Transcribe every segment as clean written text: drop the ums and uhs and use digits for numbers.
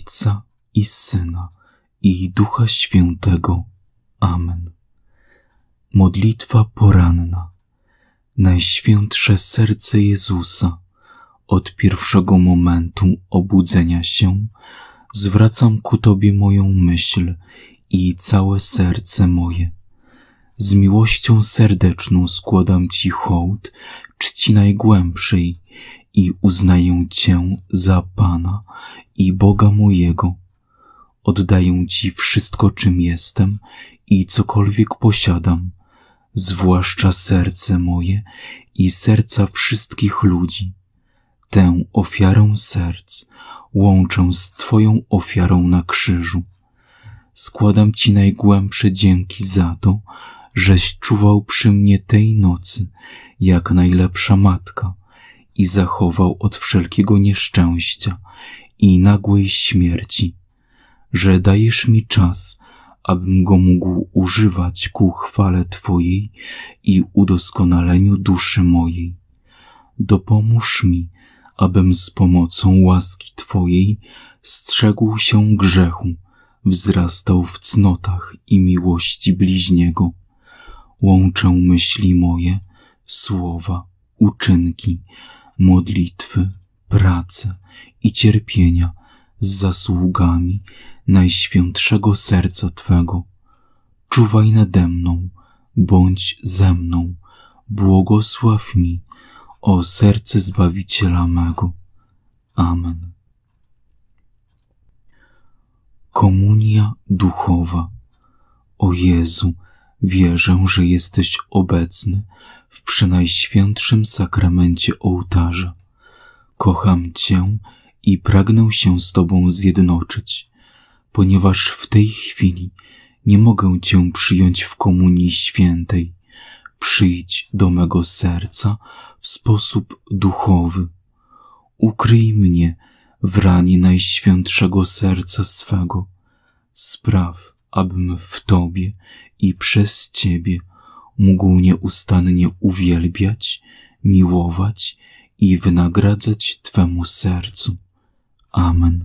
Ojca i Syna, i Ducha Świętego. Amen. Modlitwa poranna. Najświętsze serce Jezusa, od pierwszego momentu obudzenia się zwracam ku Tobie moją myśl i całe serce moje. Z miłością serdeczną składam Ci hołd czci najgłębszej i uznaję Cię za Pana i Boga mojego. Oddaję Ci wszystko, czym jestem i cokolwiek posiadam, zwłaszcza serce moje i serca wszystkich ludzi. Tę ofiarę serc łączę z Twoją ofiarą na krzyżu. Składam Ci najgłębsze dzięki za to, żeś czuwał przy mnie tej nocy, jak najlepsza matka, i zachował od wszelkiego nieszczęścia i nagłej śmierci, że dajesz mi czas, abym go mógł używać ku chwale Twojej i udoskonaleniu duszy mojej. Dopomóż mi, abym z pomocą łaski Twojej strzegł się grzechu, wzrastał w cnotach i miłości bliźniego. Łączę myśli moje, słowa, uczynki, modlitwy, prace i cierpienia z zasługami Najświętszego Serca Twego. Czuwaj nade mną, bądź ze mną, błogosław mi, o serce Zbawiciela mego. Amen. Komunia duchowa. O Jezu, wierzę, że jesteś obecny w przenajświętszym sakramencie ołtarza. Kocham Cię i pragnę się z Tobą zjednoczyć, ponieważ w tej chwili nie mogę Cię przyjąć w komunii świętej. Przyjdź do mego serca w sposób duchowy. Ukryj mnie w ranie Najświętszego Serca swego. Spraw, abym w Tobie i przez Ciebie mógł nieustannie uwielbiać, miłować i wynagradzać Twemu sercu. Amen.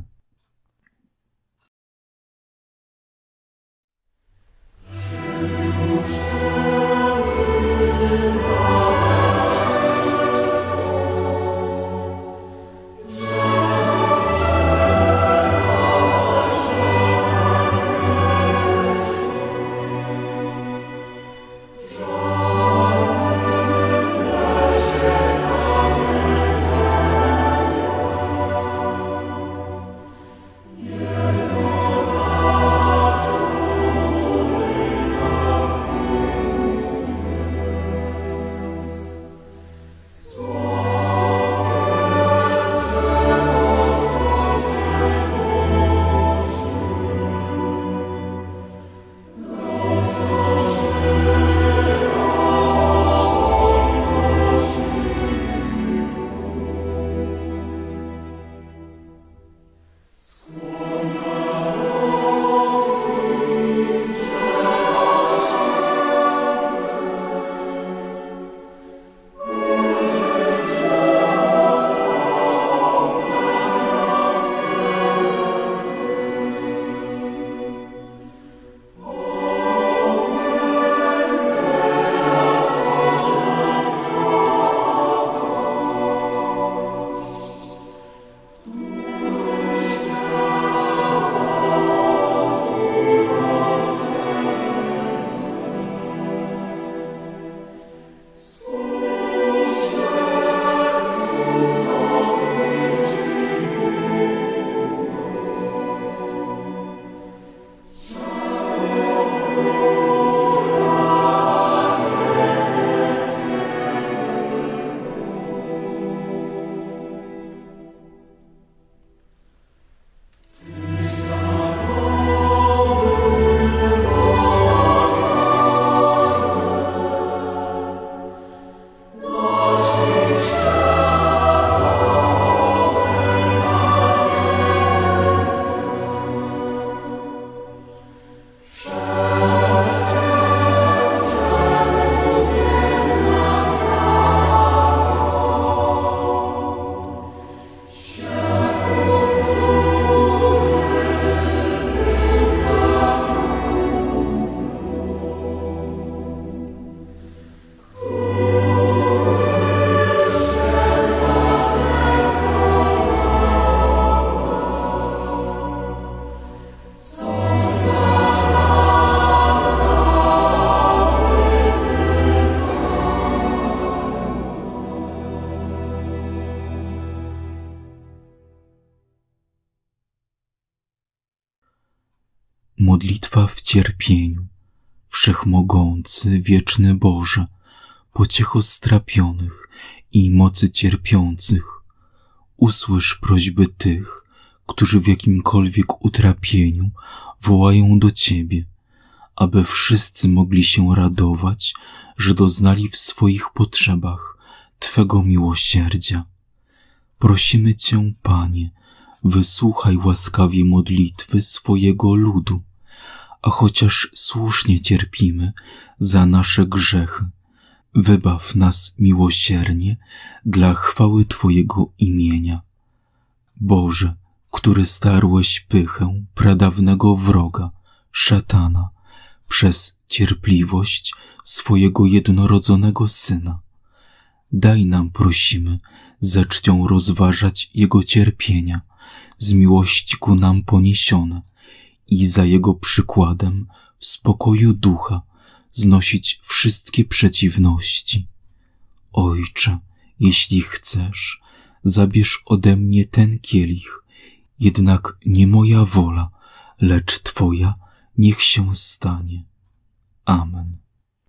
trwa w cierpieniu. Wszechmogący, wieczny Boże, pociecho strapionych i mocy cierpiących, usłysz prośby tych, którzy w jakimkolwiek utrapieniu wołają do Ciebie, aby wszyscy mogli się radować, że doznali w swoich potrzebach Twego miłosierdzia. Prosimy Cię, Panie, wysłuchaj łaskawie modlitwy swojego ludu, a chociaż słusznie cierpimy za nasze grzechy, wybaw nas miłosiernie dla chwały Twojego imienia. Boże, który starłeś pychę pradawnego wroga, szatana, przez cierpliwość swojego jednorodzonego Syna, daj nam, prosimy, ze czcią rozważać Jego cierpienia, z miłości ku nam poniesione i za Jego przykładem w spokoju ducha znosić wszystkie przeciwności. Ojcze, jeśli chcesz, zabierz ode mnie ten kielich, jednak nie moja wola, lecz Twoja niech się stanie. Amen.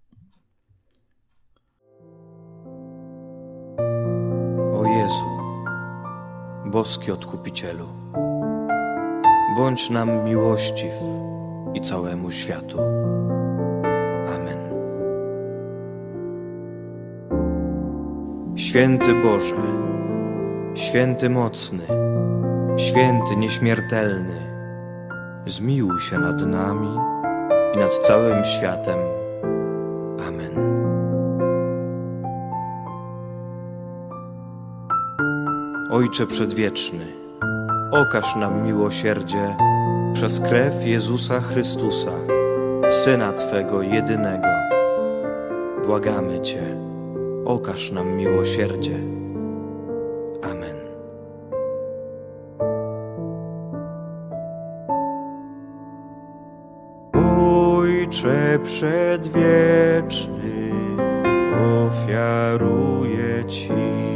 O Jezu, boski Odkupicielu, bądź nam miłościw i całemu światu. Amen. Święty Boże, święty mocny, święty nieśmiertelny, zmiłuj się nad nami i nad całym światem. Amen. Ojcze Przedwieczny, okaż nam miłosierdzie przez krew Jezusa Chrystusa, Syna Twego jedynego. Błagamy Cię, okaż nam miłosierdzie. Amen. Ojcze Przedwieczny, ofiaruję Ci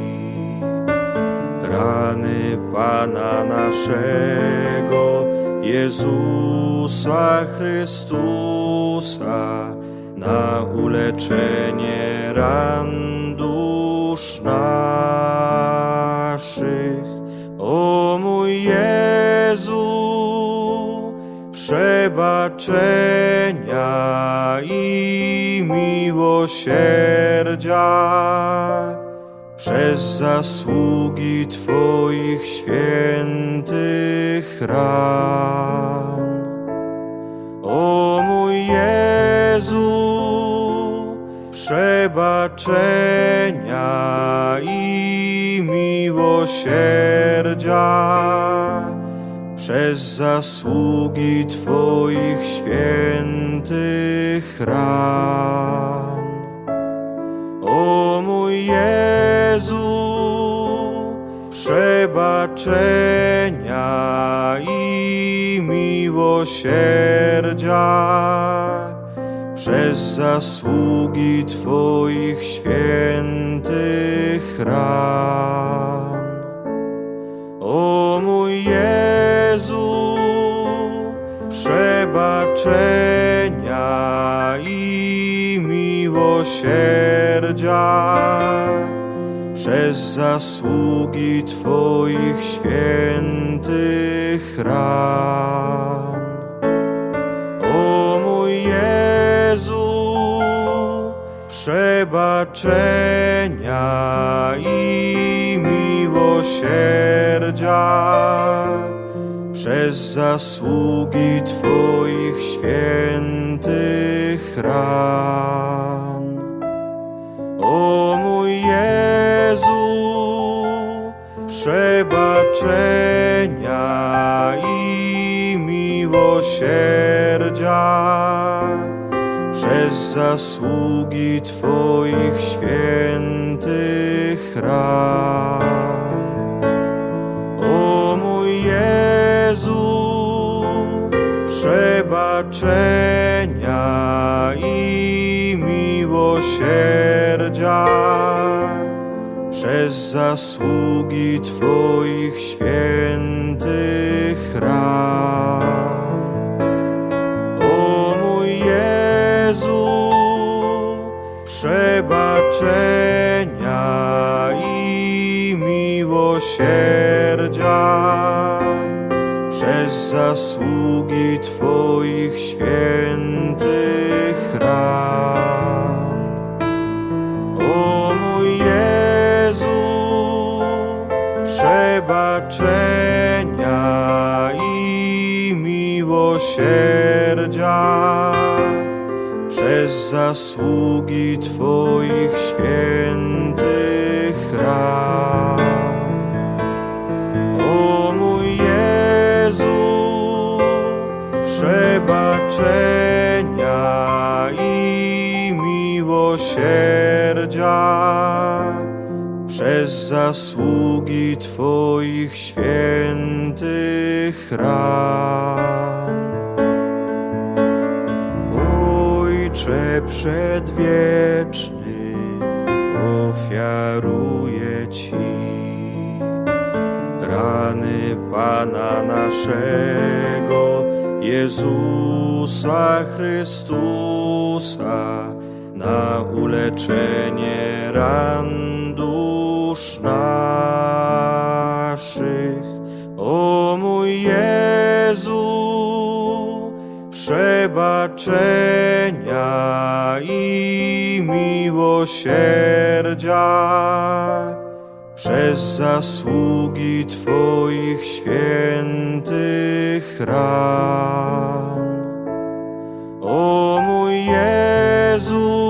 rany Pana naszego, Jezusa Chrystusa, na uleczenie ran dusz naszych. O mój Jezu, przebaczenia i miłosierdzia przez zasługi Twoich świętych ran. O mój Jezu, przebaczenia i miłosierdzia przez zasługi Twoich świętych ran. O mój Jezu, przebaczenia i miłosierdzia przez zasługi Twoich świętych ran. O mój Jezu, przebaczenia i miłosierdzia przez zasługi Twoich świętych ran. O mój Jezu, przebaczenia i miłosierdzia przez zasługi Twoich świętych ran. O mój Jezu, przebaczenia i miłosierdzia przez zasługi Twoich świętych ran. O mój Jezu, przebaczenia i miłosierdzia przez zasługi Twoich świętych ran. O przebaczenia i miłosierdzia przez zasługi Twoich świętych ran. O mój Jezu, przebaczenia i miłosierdzia przez zasługi Twoich świętych ran. O mój Jezu, przebaczenia i miłosierdzia przez zasługi Twoich świętych ran. Ojcze przedwieczny, ofiaruję Ci rany Pana naszego, Jezusa Chrystusa, na uleczenie ran dusz naszych. O mój Jezu, przebaczenia i miłosierdzia przez zasługi Twoich świętych ran. O mój Jezu,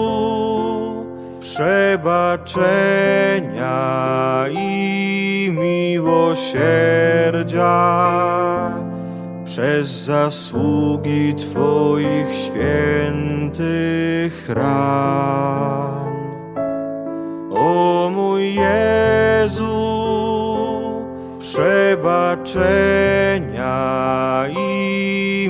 przebaczenia i miłosierdzia przez zasługi Twoich świętych ran. O mój Jezu, przebaczenia i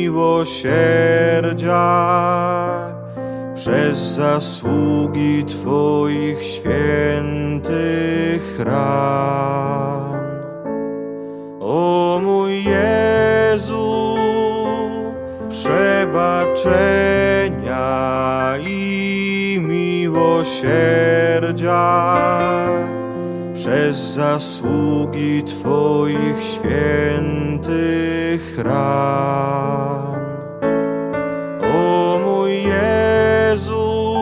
miłosierdzia przez zasługi Twoich świętych ran. O mój Jezu, przebaczenia i miłosierdzia przez zasługi Twoich świętych ran. O mój Jezu,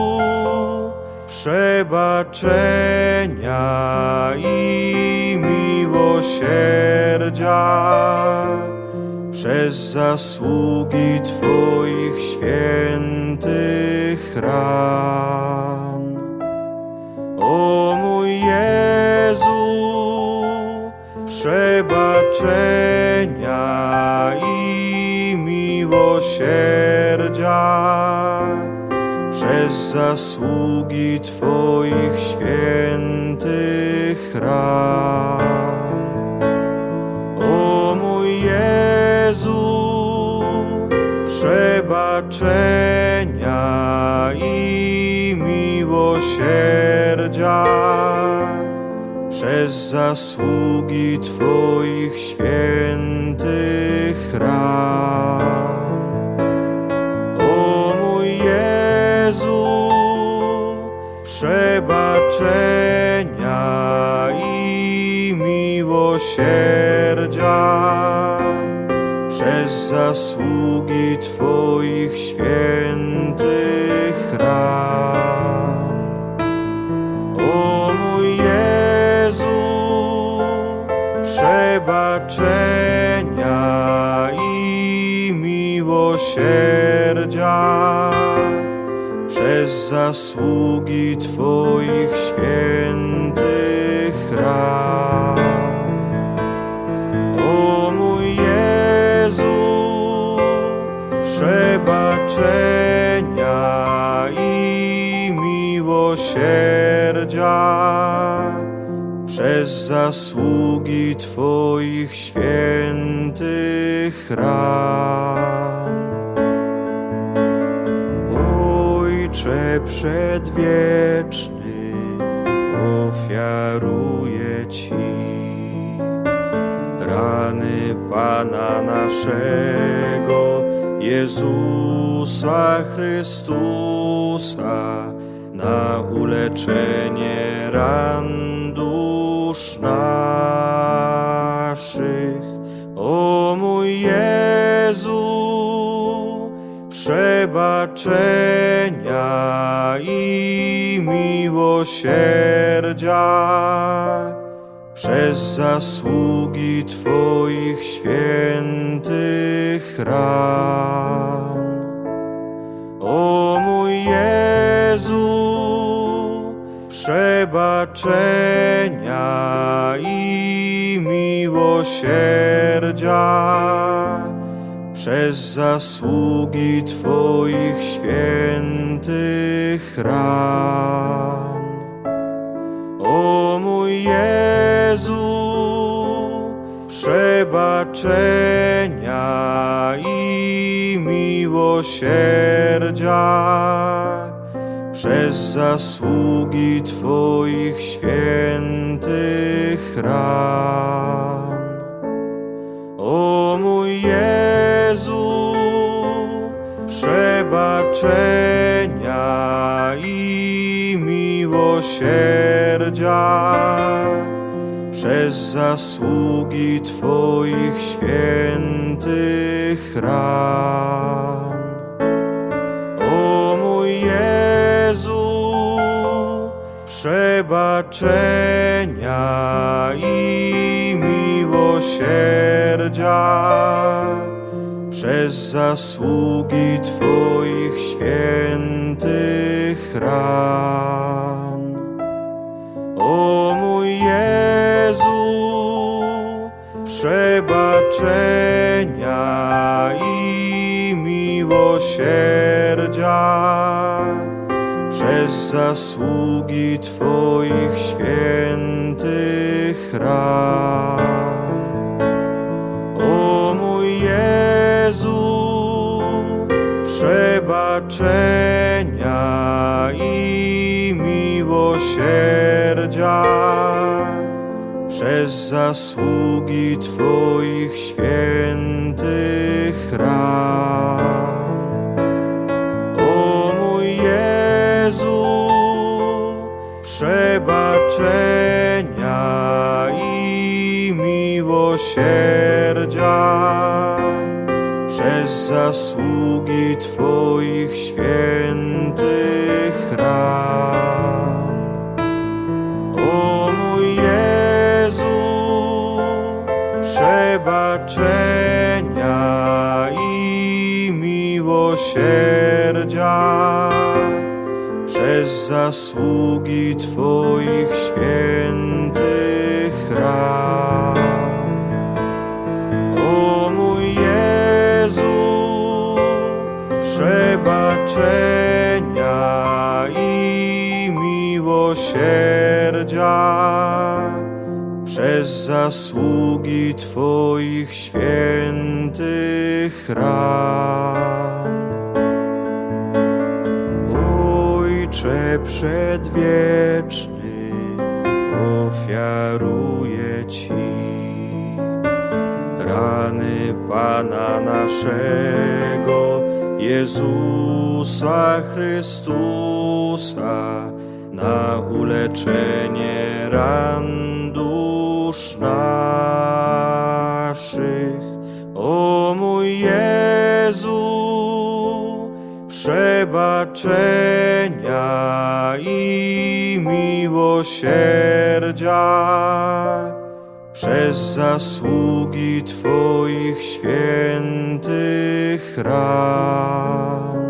przebaczenia i miłosierdzia przez zasługi Twoich świętych ran. O mój Jezu, przebaczenia i miłosierdzia przez zasługi Twoich świętych ran. O mój Jezu, przebaczenia i miłosierdzia przez zasługi Twoich świętych ran. O mój Jezu, przebaczenia i miłosierdzia przez zasługi Twoich świętych ran. O mój Jezu, przebaczenia i miłosierdzia przez zasługi Twoich świętych ran. O mój Jezu, przebaczenia i miłosierdzia przez zasługi Twoich świętych ran. Ojcze przedwieczny, ofiaruję Ci rany Pana naszego, Jezusa Chrystusa, na uleczenie ran dusz naszych. O mój Jezu, przebaczenia i miłosierdzia przez zasługi Twoich świętych ran. O mój Jezu, przebaczenia i miłosierdzia przez zasługi Twoich świętych ran. O mój Jezu, przebaczenia i miłosierdzia przez zasługi Twoich świętych ran. O mój Jezu, przebaczenia i miłosierdzia przez zasługi Twoich świętych ran. O mój Jezu, przebaczenia i miłosierdzia przez zasługi Twoich świętych ran. O mój Jezu, przebaczenia i miłosierdzia przez zasługi Twoich świętych ran. O mój Jezu, przebaczenia i miłosierdzia przez zasługi Twoich świętych ran. O mój Jezu, przebaczenia i miłosierdzia przez zasługi Twoich świętych ran. O mój Jezu, przebaczenia i miłosierdzia przez zasługi Twoich świętych ran. O mój Jezu, przebaczenia i miłosierdzia przez zasługi Twoich świętych ran. Ojcze przedwieczny, ofiaruję Ci rany Pana naszego, Jezusa Chrystusa, na uleczenie ran dusz naszych. O mój Jezu, przebaczenia i miłosierdzia przez zasługi Twoich świętych ran.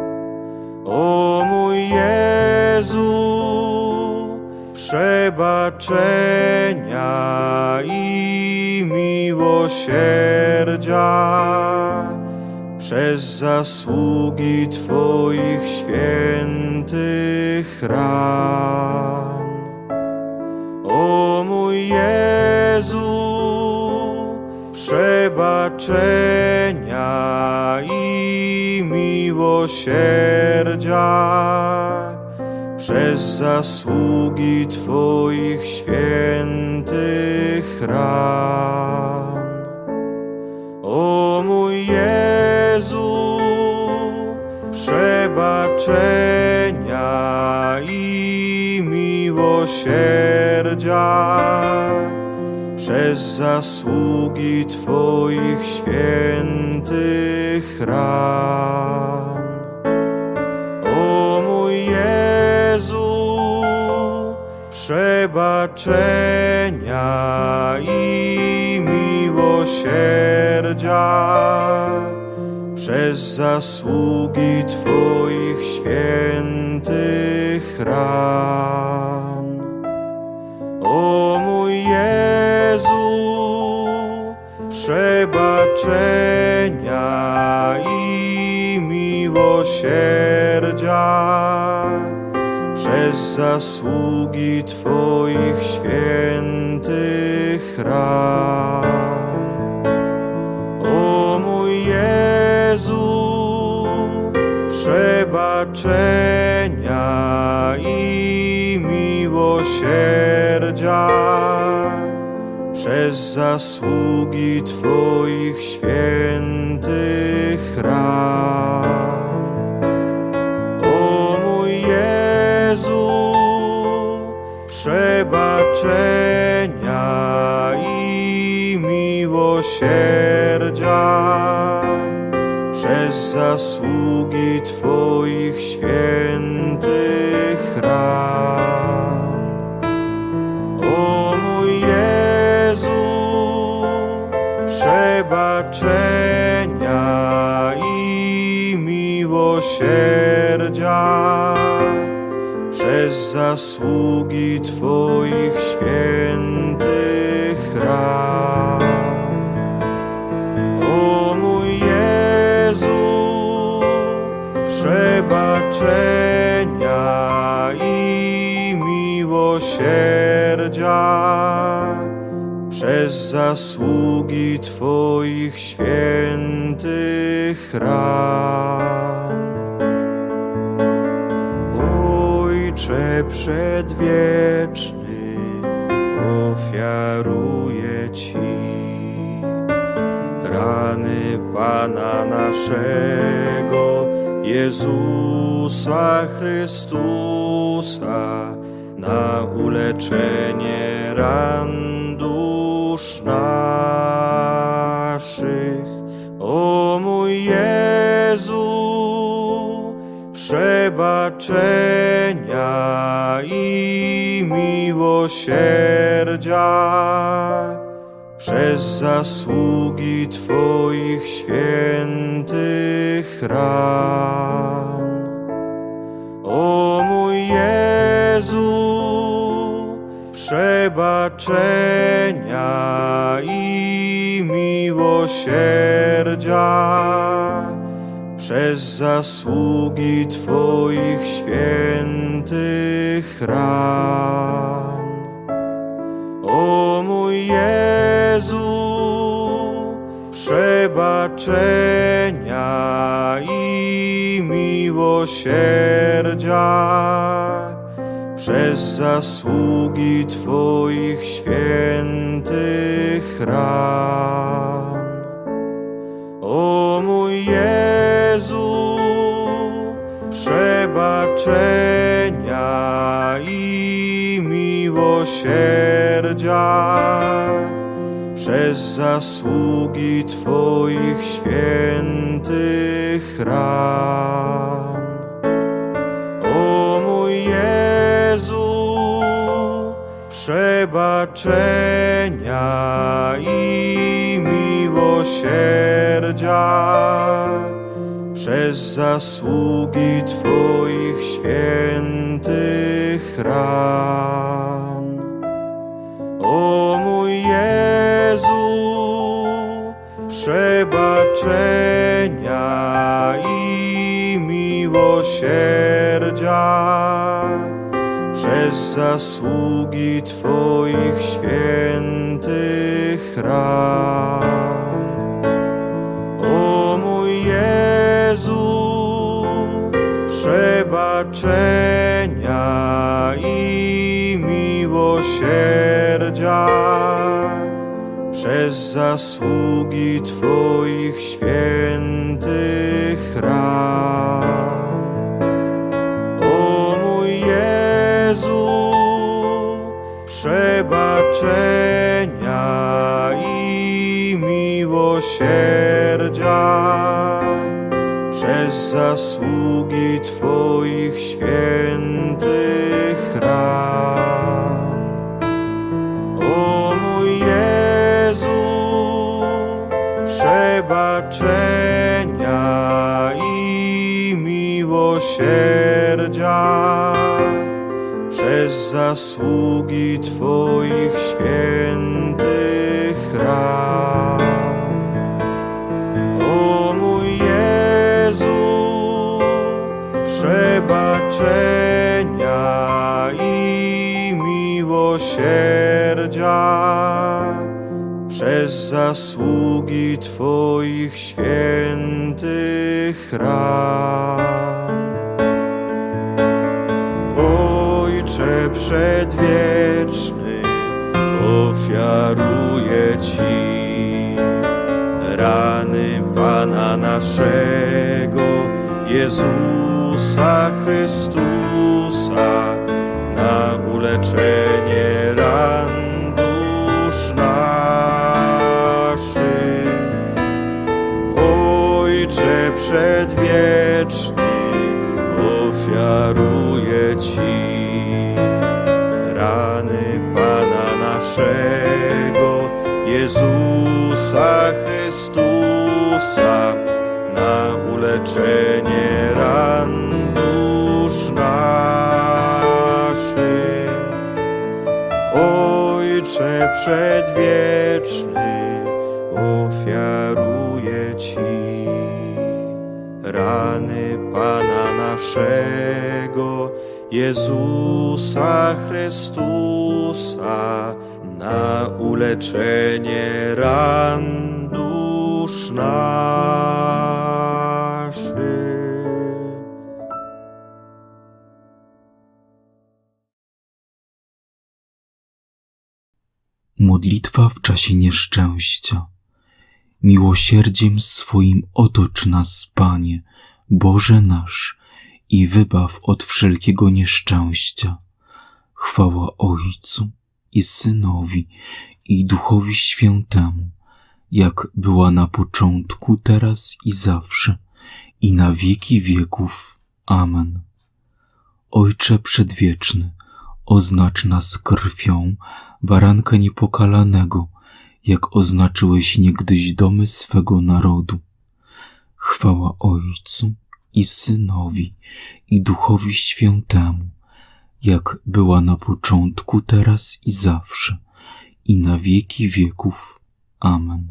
O mój Jezu, przebaczenia i miłosierdzia przez zasługi Twoich świętych ran. O mój Jezu, przebaczenia i miłosierdzia przez zasługi Twoich świętych ran. O mój Jezu, przebaczenia i miłosierdzia przez zasługi Twoich świętych ran. O mój Jezu, przebaczenia i miłosierdzia przez zasługi Twoich świętych ran. O mój Jezu, przebaczenia i miłosierdzia przez zasługi Twoich świętych ran. O mój Jezu, przebaczenia i miłosierdzia przez zasługi Twoich świętych ran. O mój Jezu, przebaczenia i miłosierdzia przez zasługi Twoich świętych ran. O mój Jezu, przebaczenia i miłosierdzia przez zasługi Twoich świętych ran. O mój Jezu, przebaczenia i miłosierdzia przez zasługi Twoich świętych ran. Ojcze przedwieczny, ofiaruję Ci rany Pana naszego Jezusa Chrystusa na uleczenie ran dusz naszych. O mój Jezu, przebaczenia i miłosierdzia przez zasługi Twoich świętych ran. O mój Jezu, przebaczenia i miłosierdzia przez zasługi Twoich świętych ran. O mój Jezu, przebaczenia i miłosierdzia przez zasługi Twoich świętych ran. O mój Jezu, przebaczenia i miłosierdzia przez zasługi Twoich świętych ran. O mój Jezu, przebaczenia i miłosierdzia przez zasługi Twoich świętych ran. O mój Jezu, przebaczenia i miłosierdzia przez zasługi Twoich świętych ran. O mój Jezu, przebaczenia i miłosierdzia przez zasługi Twoich świętych ran. zasługi Twoich świętych ran. O mój Jezu, przebaczenia i miłosierdzia przez zasługi Twoich świętych ran. O mój Jezu, przebaczenia i miłosierdzia przez zasługi Twoich świętych ran. Ojcze przedwieczny, ofiaruję Ci rany Pana naszego Jezusa Chrystusa na uleczenie ran dusz naszych. Ojcze przedwieczny, ofiaruję Ci rany Pana naszego Jezusa Chrystusa na uleczenie ran dusz naszych. Ojcze przedwieczny, ofiaruję Ci rany Pana naszego Jezusa Chrystusa na uleczenie ran dusz naszych. Modlitwa w czasie nieszczęścia. Miłosierdziem swoim otocz nas, Panie, Boże nasz, i wybaw od wszelkiego nieszczęścia. Chwała Ojcu i Synowi, i Duchowi Świętemu, jak była na początku, teraz i zawsze, i na wieki wieków. Amen. Ojcze przedwieczny, oznacz nas krwią baranka niepokalanego, jak oznaczyłeś niegdyś domy swego narodu. Chwała Ojcu i Synowi, i Duchowi Świętemu, jak była na początku, teraz i zawsze, i na wieki wieków. Amen.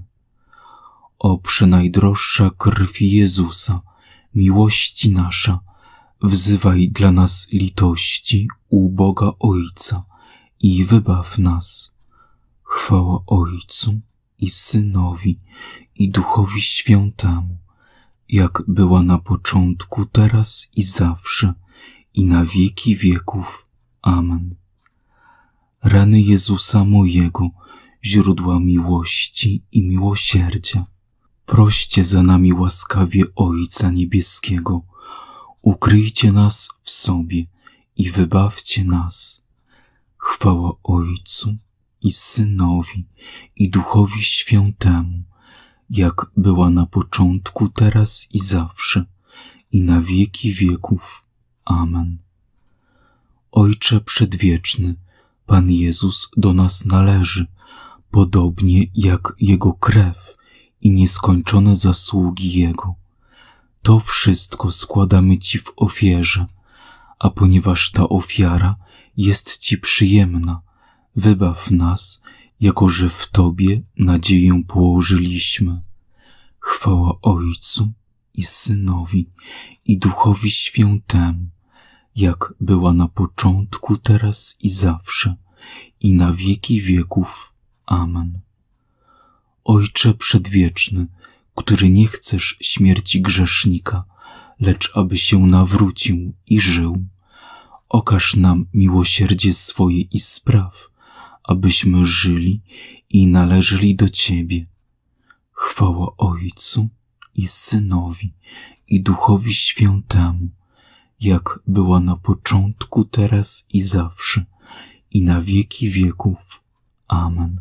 O przenajdroższa krwi Jezusa, miłości nasza, wzywaj dla nas litości u Boga Ojca i wybaw nas. Chwała Ojcu i Synowi, i Duchowi Świętemu, jak była na początku, teraz i zawsze, i na wieki wieków. Amen. Rany Jezusa mojego, źródła miłości i miłosierdzia, proście za nami łaskawie Ojca Niebieskiego, ukryjcie nas w sobie i wybawcie nas. Chwała Ojcu i Synowi, i Duchowi Świętemu, jak była na początku, teraz i zawsze, i na wieki wieków. Amen. Ojcze przedwieczny, Pan Jezus do nas należy, podobnie jak Jego krew i nieskończone zasługi Jego. To wszystko składamy Ci w ofierze, a ponieważ ta ofiara jest Ci przyjemna, wybaw nas, jako że w Tobie nadzieję położyliśmy. Chwała Ojcu i Synowi, i Duchowi Świętemu, jak była na początku, teraz i zawsze, i na wieki wieków. Amen. Ojcze przedwieczny, który nie chcesz śmierci grzesznika, lecz aby się nawrócił i żył, okaż nam miłosierdzie swoje i spraw, abyśmy żyli i należeli do Ciebie. Chwała Ojcu i Synowi, i Duchowi Świętemu, jak była na początku, teraz i zawsze, i na wieki wieków. Amen.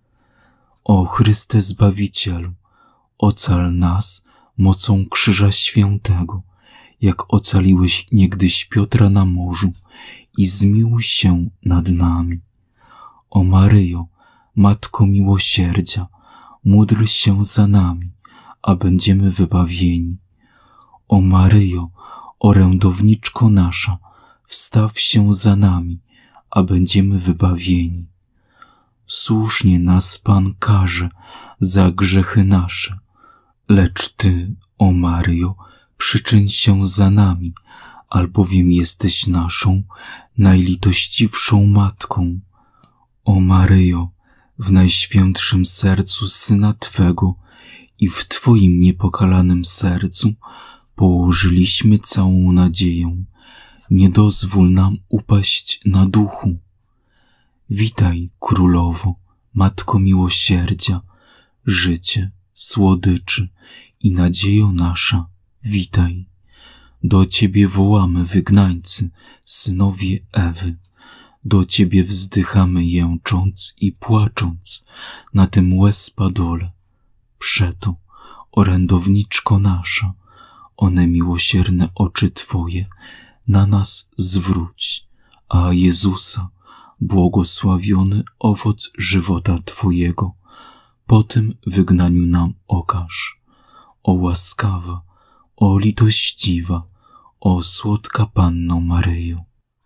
O Chryste Zbawicielu, ocal nas mocą Krzyża Świętego jak ocaliłeś niegdyś Piotra na morzu i zmiłuj się nad nami. O Maryjo, Matko Miłosierdzia, módl się za nami, a będziemy wybawieni. O Maryjo, orędowniczko nasza, wstaw się za nami, a będziemy wybawieni. Słusznie nas Pan karze za grzechy nasze, lecz Ty, o Maryjo, przyczyń się za nami, albowiem jesteś naszą najlitościwszą Matką. O Maryjo, w najświętszym sercu Syna Twego i w Twoim niepokalanym sercu położyliśmy całą nadzieję. Nie dozwól nam upaść na duchu. Witaj, Królowo, Matko Miłosierdzia, życie, słodyczy i nadziejo nasza, witaj. Do Ciebie wołamy, wygnańcy, synowie Ewy. Do Ciebie wzdychamy, jęcząc i płacząc na tym łez-padole. Przeto, orędowniczko nasza, one miłosierne oczy Twoje na nas zwróć, a Jezusa, błogosławiony owoc żywota Twojego, po tym wygnaniu nam okaż. O łaskawa, o litościwa, o słodka Panno Maryjo.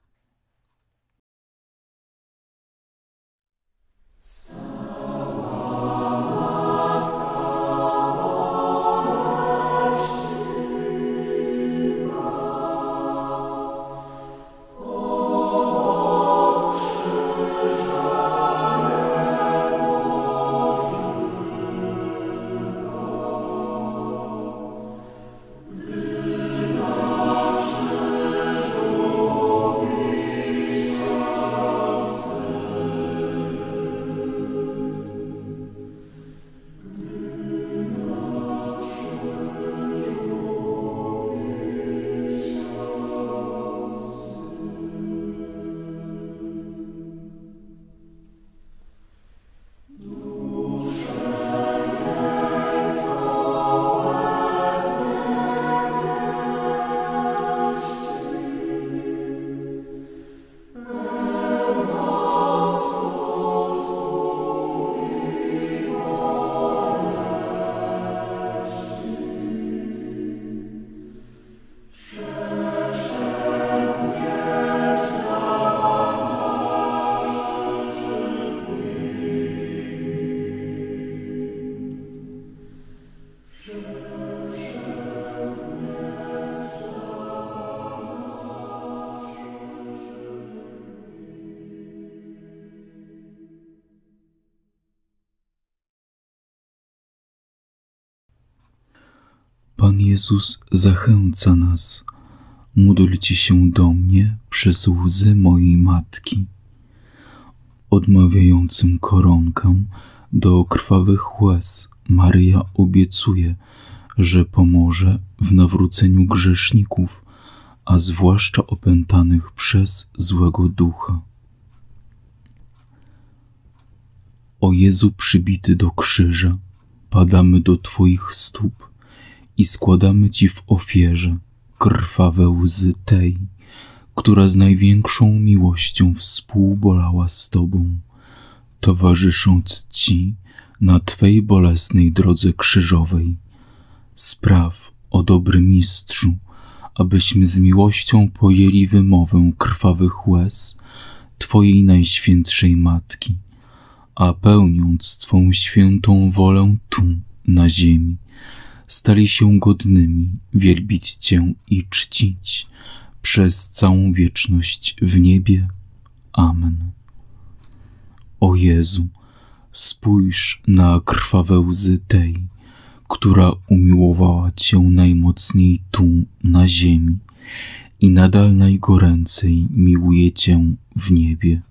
Pan Jezus zachęca nas. Módlcie się do mnie przez łzy mojej Matki. Odmawiającym koronkę do krwawych łez Maryja obiecuje, że pomoże w nawróceniu grzeszników, a zwłaszcza opętanych przez złego ducha. O Jezu przybity do krzyża, padamy do Twoich stóp i składamy Ci w ofierze krwawe łzy tej, która z największą miłością współbolała z Tobą, towarzysząc Ci na Twej bolesnej drodze krzyżowej. Spraw, o dobry Mistrzu, abyśmy z miłością pojęli wymowę krwawych łez Twojej Najświętszej Matki, a pełniąc Twą świętą wolę tu, na ziemi, stali się godnymi wielbić Cię i czcić przez całą wieczność w niebie. Amen. O Jezu, spójrz na krwawe łzy tej, która umiłowała Cię najmocniej tu, na ziemi i nadal najgoręcej miłuje Cię w niebie.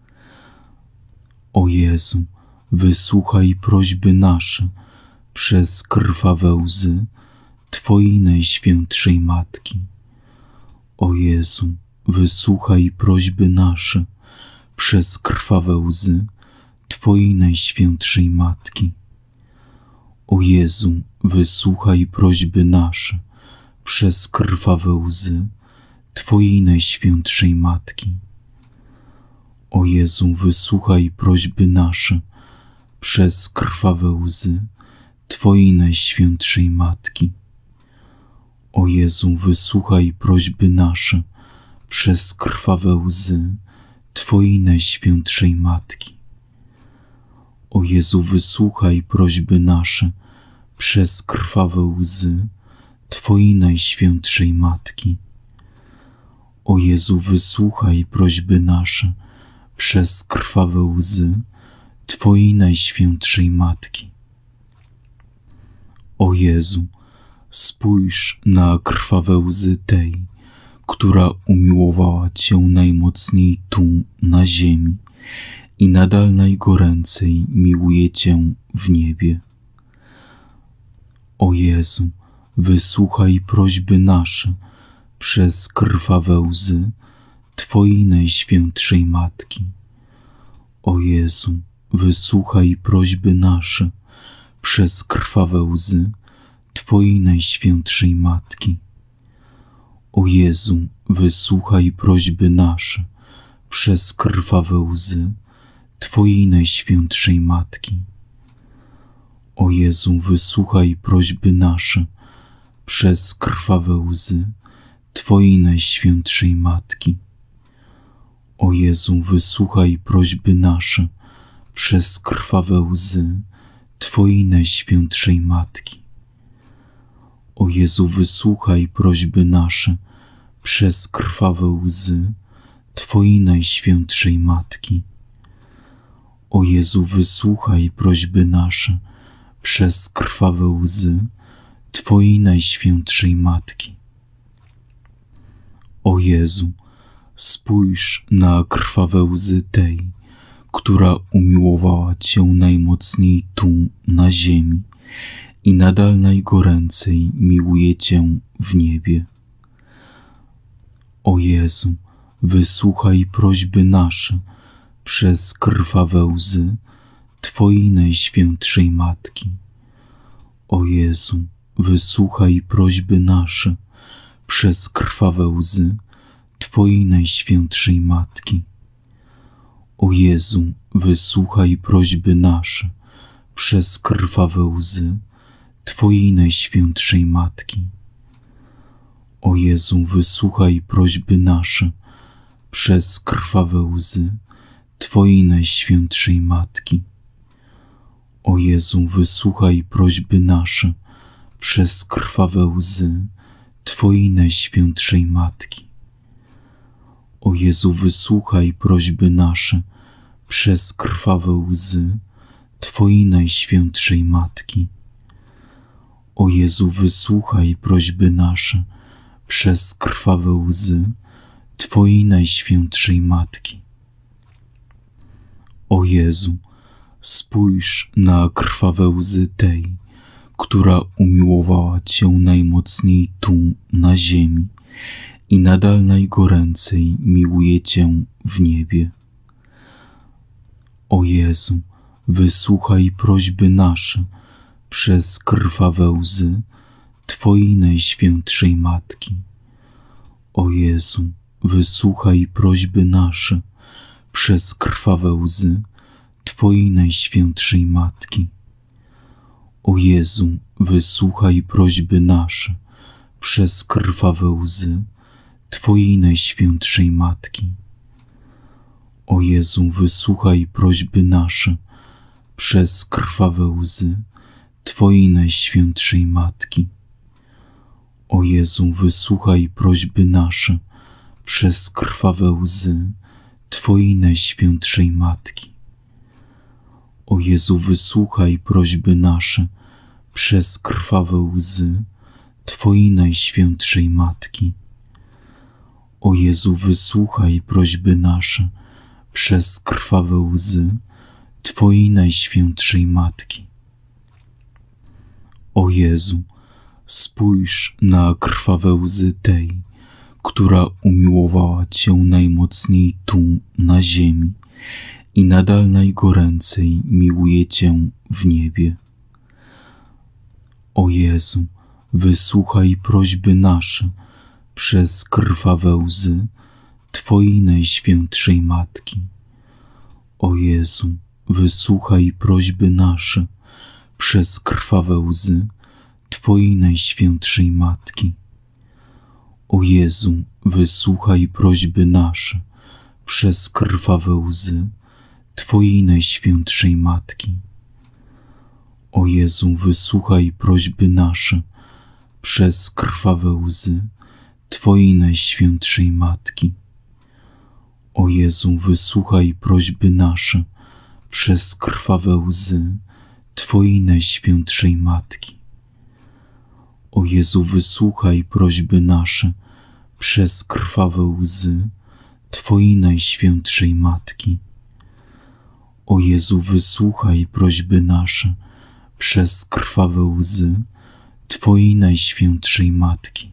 O Jezu, wysłuchaj prośby nasze przez krwawe łzy Twojej Najświętszej Matki. O Jezu, wysłuchaj prośby nasze przez krwawe łzy Twojej Najświętszej Matki. O Jezu, wysłuchaj prośby nasze przez krwawe łzy Twojej Najświętszej Matki. O Jezu, wysłuchaj prośby nasze przez krwawe łzy Twojej Najświętszej Matki. O Jezu, wysłuchaj prośby nasze przez krwawe łzy Twojej Najświętszej Matki. O Jezu, wysłuchaj prośby nasze przez krwawe łzy Twojej Najświętszej Matki. O Jezu, wysłuchaj prośby nasze przez krwawe łzy Twojej Najświętszej Matki. O Jezu, spójrz na krwawe łzy tej, która umiłowała Cię najmocniej tu na ziemi i nadal najgoręcej miłuje Cię w niebie. O Jezu, wysłuchaj prośby nasze przez krwawe łzy Twojej Najświętszej Matki. O Jezu, wysłuchaj prośby nasze przez krwawe łzy Twojej Najświętszej Matki. O Jezu, wysłuchaj prośby nasze przez krwawe łzy Twojej Najświętszej Matki. O Jezu, wysłuchaj prośby nasze przez krwawe łzy Twojej Najświętszej Matki. O Jezu, wysłuchaj prośby nasze przez krwawe łzy Twojej Najświętszej Matki. O Jezu, wysłuchaj prośby nasze przez krwawe łzy Twojej Najświętszej Matki. O Jezu, wysłuchaj prośby nasze przez krwawe łzy Twojej Najświętszej Matki. O Jezu, spójrz na krwawe łzy tej, która umiłowała Cię najmocniej tu na ziemi i nadal najgoręcej miłuje Cię w niebie. O Jezu, wysłuchaj prośby nasze przez krwawe łzy Twojej Najświętszej Matki. O Jezu, wysłuchaj prośby nasze przez krwawe łzy Twojej Najświętszej Matki. O Jezu, wysłuchaj prośby nasze przez krwawe łzy Twojej Najświętszej Matki. O Jezu, wysłuchaj prośby nasze przez krwawe łzy Twojej Najświętszej Matki. O Jezu, wysłuchaj prośby nasze przez krwawe łzy Twojej Najświętszej Matki. O Jezu, wysłuchaj prośby nasze przez krwawe łzy Twojej Najświętszej Matki. O Jezu, wysłuchaj prośby nasze przez krwawe łzy Twojej Najświętszej Matki. O Jezu, spójrz na krwawe łzy tej, która umiłowała Cię najmocniej tu na ziemi i nadal najgoręcej miłuje Cię w niebie. O Jezu, wysłuchaj prośby nasze przez krwawe łzy Twojej Najświętszej Matki. O Jezu, wysłuchaj prośby nasze przez krwawe łzy Twojej Najświętszej Matki. O Jezu, wysłuchaj prośby nasze przez krwawe łzy Twojej Najświętszej Matki. O Jezu, wysłuchaj prośby nasze przez krwawe łzy Twojej Najświętszej Matki. O Jezu, wysłuchaj prośby nasze przez krwawe łzy Twojej Najświętszej Matki. O Jezu, wysłuchaj prośby nasze przez krwawe łzy Twojej Najświętszej Matki. O Jezu, wysłuchaj prośby nasze przez krwawe łzy Twojej Najświętszej Matki. O Jezu, spójrz na krwawe łzy tej, która umiłowała Cię najmocniej tu na ziemi i nadal najgoręcej miłuje Cię w niebie. O Jezu, wysłuchaj prośby nasze przez krwawe łzy Twojej Najświętszej Matki. O Jezu, wysłuchaj prośby nasze przez krwawe łzy Twojej Najświętszej Matki. O Jezu, wysłuchaj prośby nasze przez krwawe łzy Twojej Najświętszej Matki. O Jezu, wysłuchaj prośby nasze przez krwawe łzy Twojej Najświętszej Matki. O Jezu, wysłuchaj prośby nasze przez krwawe łzy Twojej Najświętszej Matki. O Jezu, wysłuchaj prośby nasze przez krwawe łzy Twojej Najświętszej Matki. O Jezu, wysłuchaj prośby nasze przez krwawe łzy Twojej Najświętszej Matki.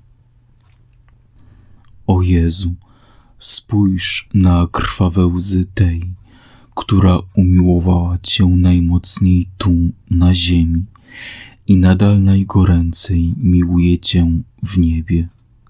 O Jezu, spójrz na krwawe łzy tej, która umiłowała Cię najmocniej tu na ziemi i nadal najgoręcej miłuje Cię w niebie.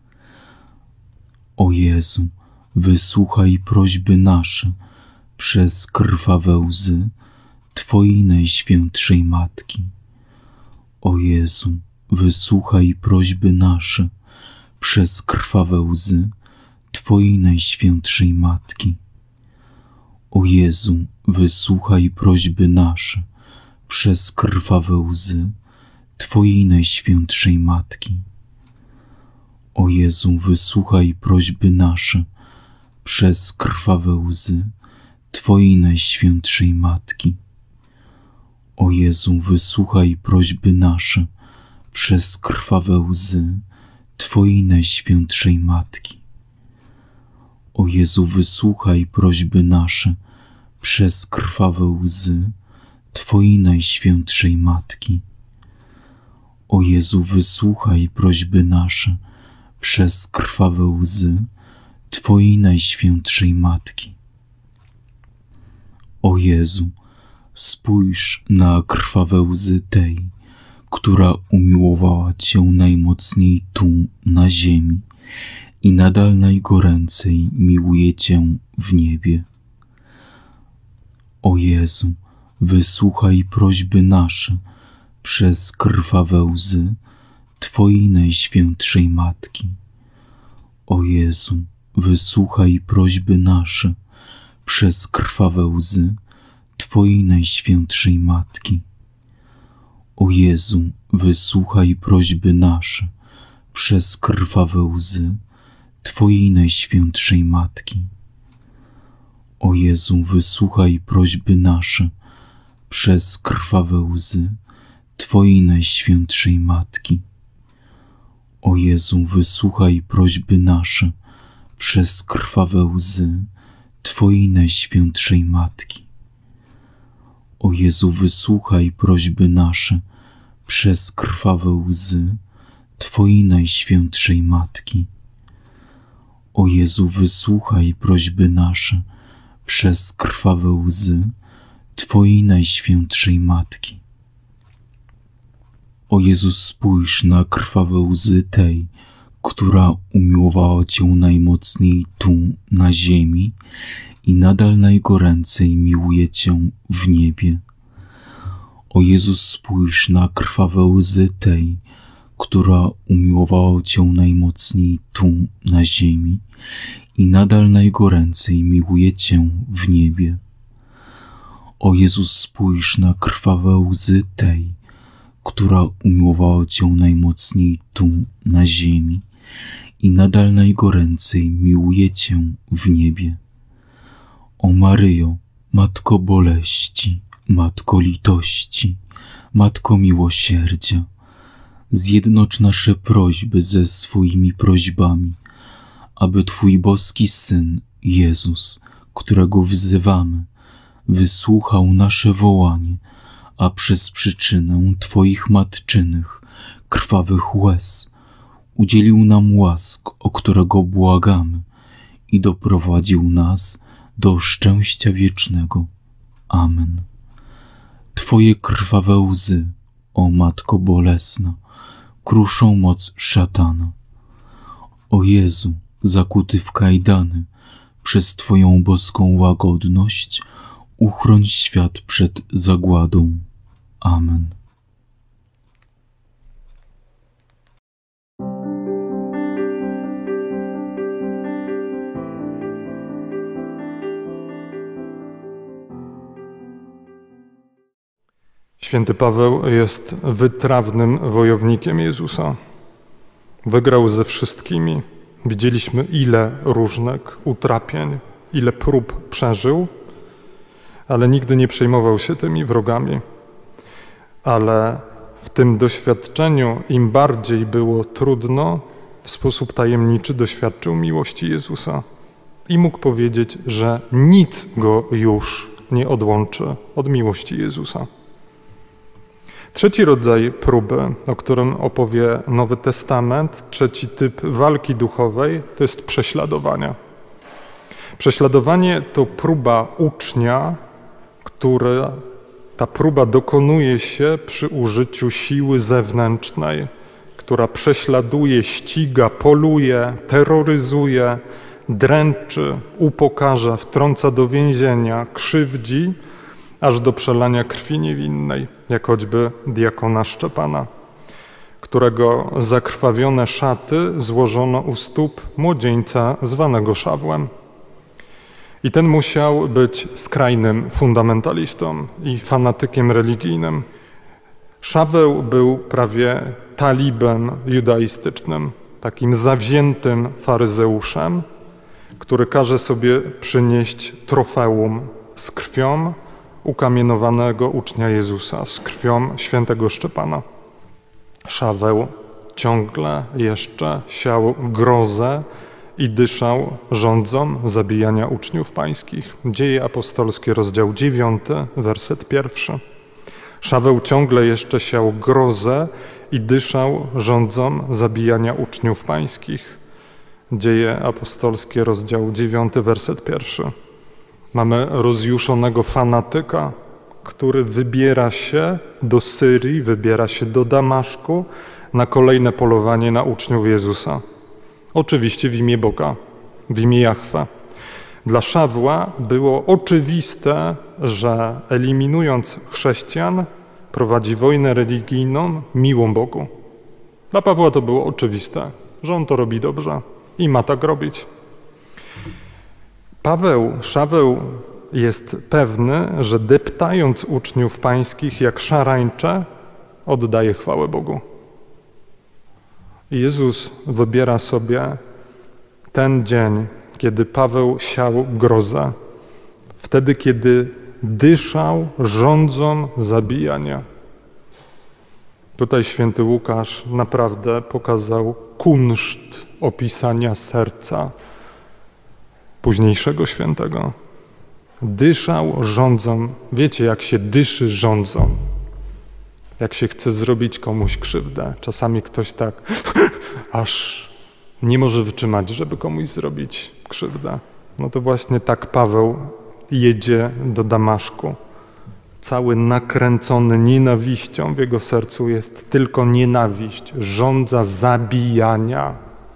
O Jezu, wysłuchaj prośby nasze przez krwawe łzy Twojej Najświętszej Matki. O Jezu, wysłuchaj prośby nasze przez krwawe łzy Twojej Najświętszej Matki. O Jezu, wysłuchaj prośby nasze przez krwawe łzy Twojej Najświętszej Matki. O Jezu, wysłuchaj prośby nasze przez krwawe łzy Twojej Najświętszej Matki. O Jezu, wysłuchaj prośby nasze przez krwawe łzy Twojej Najświętszej Matki. O Jezu, wysłuchaj prośby nasze przez krwawe łzy Twojej Najświętszej Matki. O Jezu, wysłuchaj prośby nasze przez krwawe łzy Twojej Najświętszej Matki. O Jezu, spójrz na krwawe łzy tej, która umiłowała Cię najmocniej tu na ziemi i nadal najgoręcej miłuje Cię w niebie. O Jezu, wysłuchaj prośby nasze przez krwawe łzy Twojej Najświętszej Matki. O Jezu, wysłuchaj prośby nasze przez krwawe łzy Twojej Najświętszej Matki. O Jezu, wysłuchaj prośby nasze przez krwawe łzy Twojej Najświętszej Matki. O Jezu, wysłuchaj prośby nasze przez krwawe łzy Twojej Najświętszej Matki. O Jezu, wysłuchaj prośby nasze przez krwawe łzy Twojej Najświętszej Matki. O Jezu, wysłuchaj prośby nasze przez krwawe łzy Twojej Najświętszej Matki. O Jezu, wysłuchaj prośby nasze przez krwawe łzy Twojej Najświętszej Matki. O Jezu, spójrz na krwawe łzy tej, która umiłowała Cię najmocniej tu na ziemi i nadal najgoręcej miłuje Cię w niebie. O Jezu, spójrz na krwawe łzy tej, która umiłowała Cię najmocniej tu na ziemi i nadal najgoręcej miłuje Cię w niebie. O Jezu, spójrz na krwawe łzy tej, która umiłowała Cię najmocniej tu na ziemi i nadal najgoręcej miłuje Cię w niebie. O Maryjo, Matko boleści, Matko litości, Matko miłosierdzia, zjednocz nasze prośby ze swoimi prośbami, aby Twój boski Syn, Jezus, którego wzywamy, wysłuchał nasze wołanie, a przez przyczynę Twoich matczynych, krwawych łez udzielił nam łask, o którego błagamy, i doprowadził nas do szczęścia wiecznego. Amen. Twoje krwawe łzy, o Matko bolesna, kruszą moc szatana. O Jezu, zakuty w kajdany, przez Twoją boską łagodność uchroń świat przed zagładą. Amen. Święty Paweł jest wytrawnym wojownikiem Jezusa. Wygrał ze wszystkimi. Widzieliśmy, ile różnych utrapień, ile prób przeżył, ale nigdy nie przejmował się tymi wrogami. Ale w tym doświadczeniu im bardziej było trudno, w sposób tajemniczy doświadczył miłości Jezusa i mógł powiedzieć, że nic go już nie odłączy od miłości Jezusa. Trzeci rodzaj próby, o którym opowie Nowy Testament, trzeci typ walki duchowej, to jest prześladowanie. Prześladowanie to próba ucznia, ta próba dokonuje się przy użyciu siły zewnętrznej, która prześladuje, ściga, poluje, terroryzuje, dręczy, upokarza, wtrąca do więzienia, krzywdzi, aż do przelania krwi niewinnej, jak choćby diakona Szczepana, którego zakrwawione szaty złożono u stóp młodzieńca zwanego Szawłem. I ten musiał być skrajnym fundamentalistą i fanatykiem religijnym. Szaweł był prawie talibem judaistycznym, takim zawziętym faryzeuszem, który każe sobie przynieść trofeum z krwią ukamienowanego ucznia Jezusa, z krwią świętego Szczepana. Szaweł ciągle jeszcze siał grozę i dyszał rządzą zabijania uczniów pańskich. Dzieje apostolskie, rozdział 9, werset 1. Szaweł ciągle jeszcze siał grozę i dyszał rządzą zabijania uczniów pańskich. Dzieje apostolskie, rozdział 9, werset 1. Mamy rozjuszonego fanatyka, który wybiera się do Syrii, wybiera się do Damaszku na kolejne polowanie na uczniów Jezusa. Oczywiście w imię Boga, w imię Jahwe. Dla Szawła było oczywiste, że eliminując chrześcijan, prowadzi wojnę religijną miłą Bogu. Dla Pawła to było oczywiste, że on to robi dobrze i ma tak robić. Szaweł jest pewny, że deptając uczniów pańskich jak szarańcze, oddaje chwałę Bogu. Jezus wybiera sobie ten dzień, kiedy Paweł siał grozę, wtedy, kiedy dyszał rządzą zabijania. Tutaj święty Łukasz naprawdę pokazał kunszt opisania serca późniejszego świętego. Dyszał rządzą. Wiecie, jak się dyszy rządzą? Jak się chce zrobić komuś krzywdę. Czasami ktoś tak aż nie może wytrzymać, żeby komuś zrobić krzywdę. No to właśnie tak Paweł jedzie do Damaszku. Cały nakręcony nienawiścią, w jego sercu jest tylko nienawiść, żądza zabijania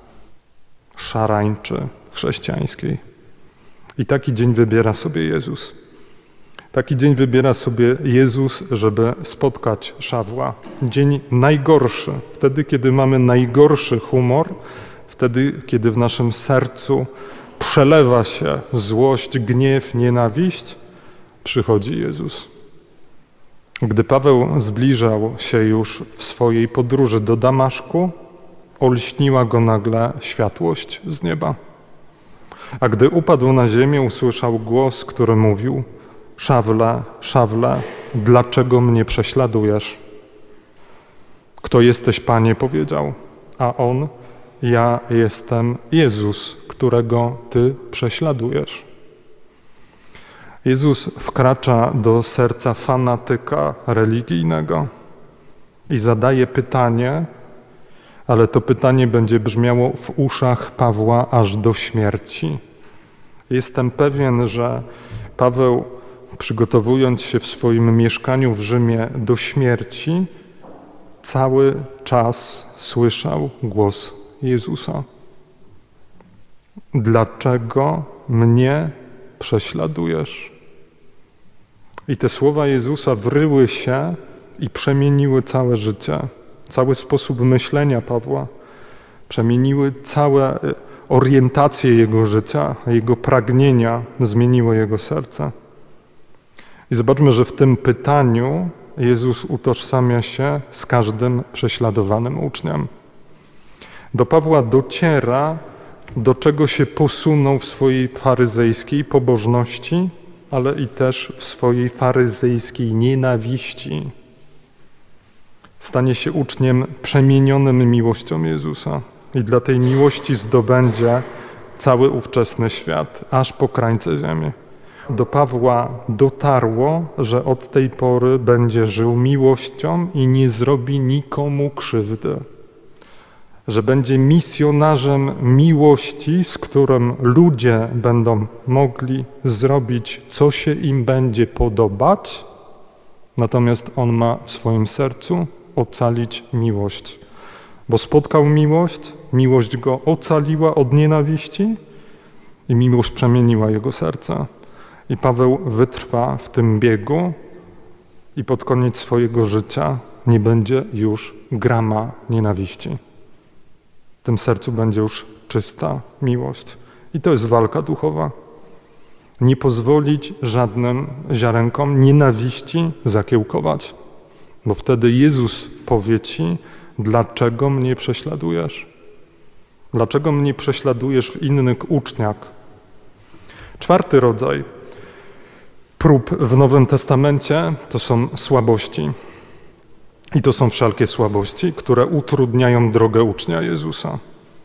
szarańczy chrześcijańskiej. I taki dzień wybiera sobie Jezus. Taki dzień wybiera sobie Jezus, żeby spotkać Szawła. Dzień najgorszy, wtedy, kiedy mamy najgorszy humor, wtedy, kiedy w naszym sercu przelewa się złość, gniew, nienawiść, przychodzi Jezus. Gdy Paweł zbliżał się już w swojej podróży do Damaszku, olśniła go nagle światłość z nieba. A gdy upadł na ziemię, usłyszał głos, który mówił: Szawle, Szawle, dlaczego mnie prześladujesz? Kto jesteś, Panie? Powiedział. A on: ja jestem Jezus, którego Ty prześladujesz. Jezus wkracza do serca fanatyka religijnego i zadaje pytanie, ale to pytanie będzie brzmiało w uszach Pawła aż do śmierci. Jestem pewien, że Paweł, przygotowując się w swoim mieszkaniu w Rzymie do śmierci, cały czas słyszał głos Jezusa. Dlaczego mnie prześladujesz? I te słowa Jezusa wryły się i przemieniły całe życie, cały sposób myślenia Pawła. Przemieniły całe orientację jego życia, jego pragnienia, zmieniły jego serce. I zobaczmy, że w tym pytaniu Jezus utożsamia się z każdym prześladowanym uczniem. Do Pawła dociera, do czego się posunął w swojej faryzejskiej pobożności, ale i też w swojej faryzejskiej nienawiści. Stanie się uczniem przemienionym miłością Jezusa i dla tej miłości zdobędzie cały ówczesny świat, aż po krańce ziemi. Do Pawła dotarło, że od tej pory będzie żył miłością i nie zrobi nikomu krzywdy. Że będzie misjonarzem miłości, z którym ludzie będą mogli zrobić, co się im będzie podobać, natomiast on ma w swoim sercu ocalić miłość. Bo spotkał miłość, miłość go ocaliła od nienawiści i miłość przemieniła jego serce. I Paweł wytrwa w tym biegu i pod koniec swojego życia nie będzie już grama nienawiści. W tym sercu będzie już czysta miłość. I to jest walka duchowa. Nie pozwolić żadnym ziarenkom nienawiści zakiełkować. Bo wtedy Jezus powie ci, dlaczego mnie prześladujesz? Dlaczego mnie prześladujesz w innych uczniach? Czwarty rodzaj prób w Nowym Testamencie to są słabości. I to są wszelkie słabości, które utrudniają drogę ucznia Jezusa.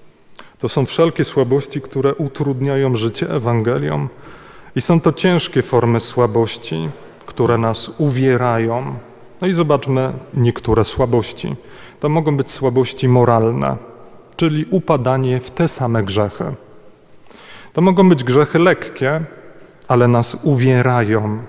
To są wszelkie słabości, które utrudniają życie Ewangelią. I są to ciężkie formy słabości, które nas uwierają. No i zobaczmy niektóre słabości. To mogą być słabości moralne, czyli upadanie w te same grzechy. To mogą być grzechy lekkie, ale nas uwierają.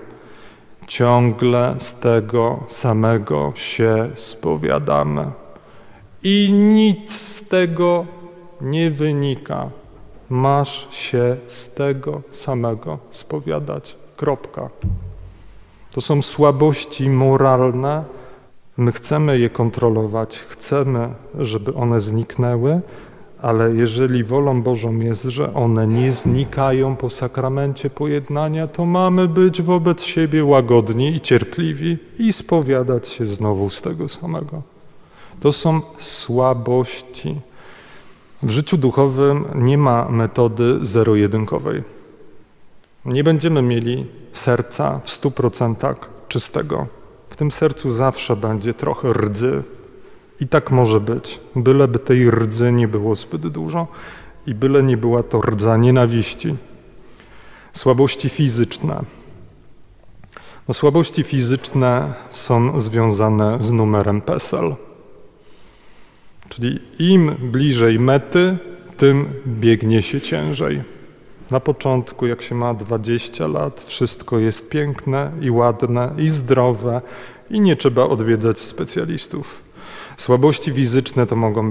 Ciągle z tego samego się spowiadamy. I nic z tego nie wynika. Masz się z tego samego spowiadać. Kropka. To są słabości moralne. My chcemy je kontrolować, chcemy, żeby one zniknęły, ale jeżeli wolą Bożą jest, że one nie znikają po sakramencie pojednania, to mamy być wobec siebie łagodni i cierpliwi i spowiadać się znowu z tego samego. To są słabości. W życiu duchowym nie ma metody zero-jedynkowej. Nie będziemy mieli serca w 100% czystego. W tym sercu zawsze będzie trochę rdzy. I tak może być, byleby tej rdzy nie było zbyt dużo i byle nie była to rdza nienawiści. Słabości fizyczne. No, słabości fizyczne są związane z numerem PESEL. Czyli im bliżej mety, tym biegnie się ciężej. Na początku, jak się ma 20 lat, wszystko jest piękne i ładne i zdrowe i nie trzeba odwiedzać specjalistów. Słabości fizyczne to mogą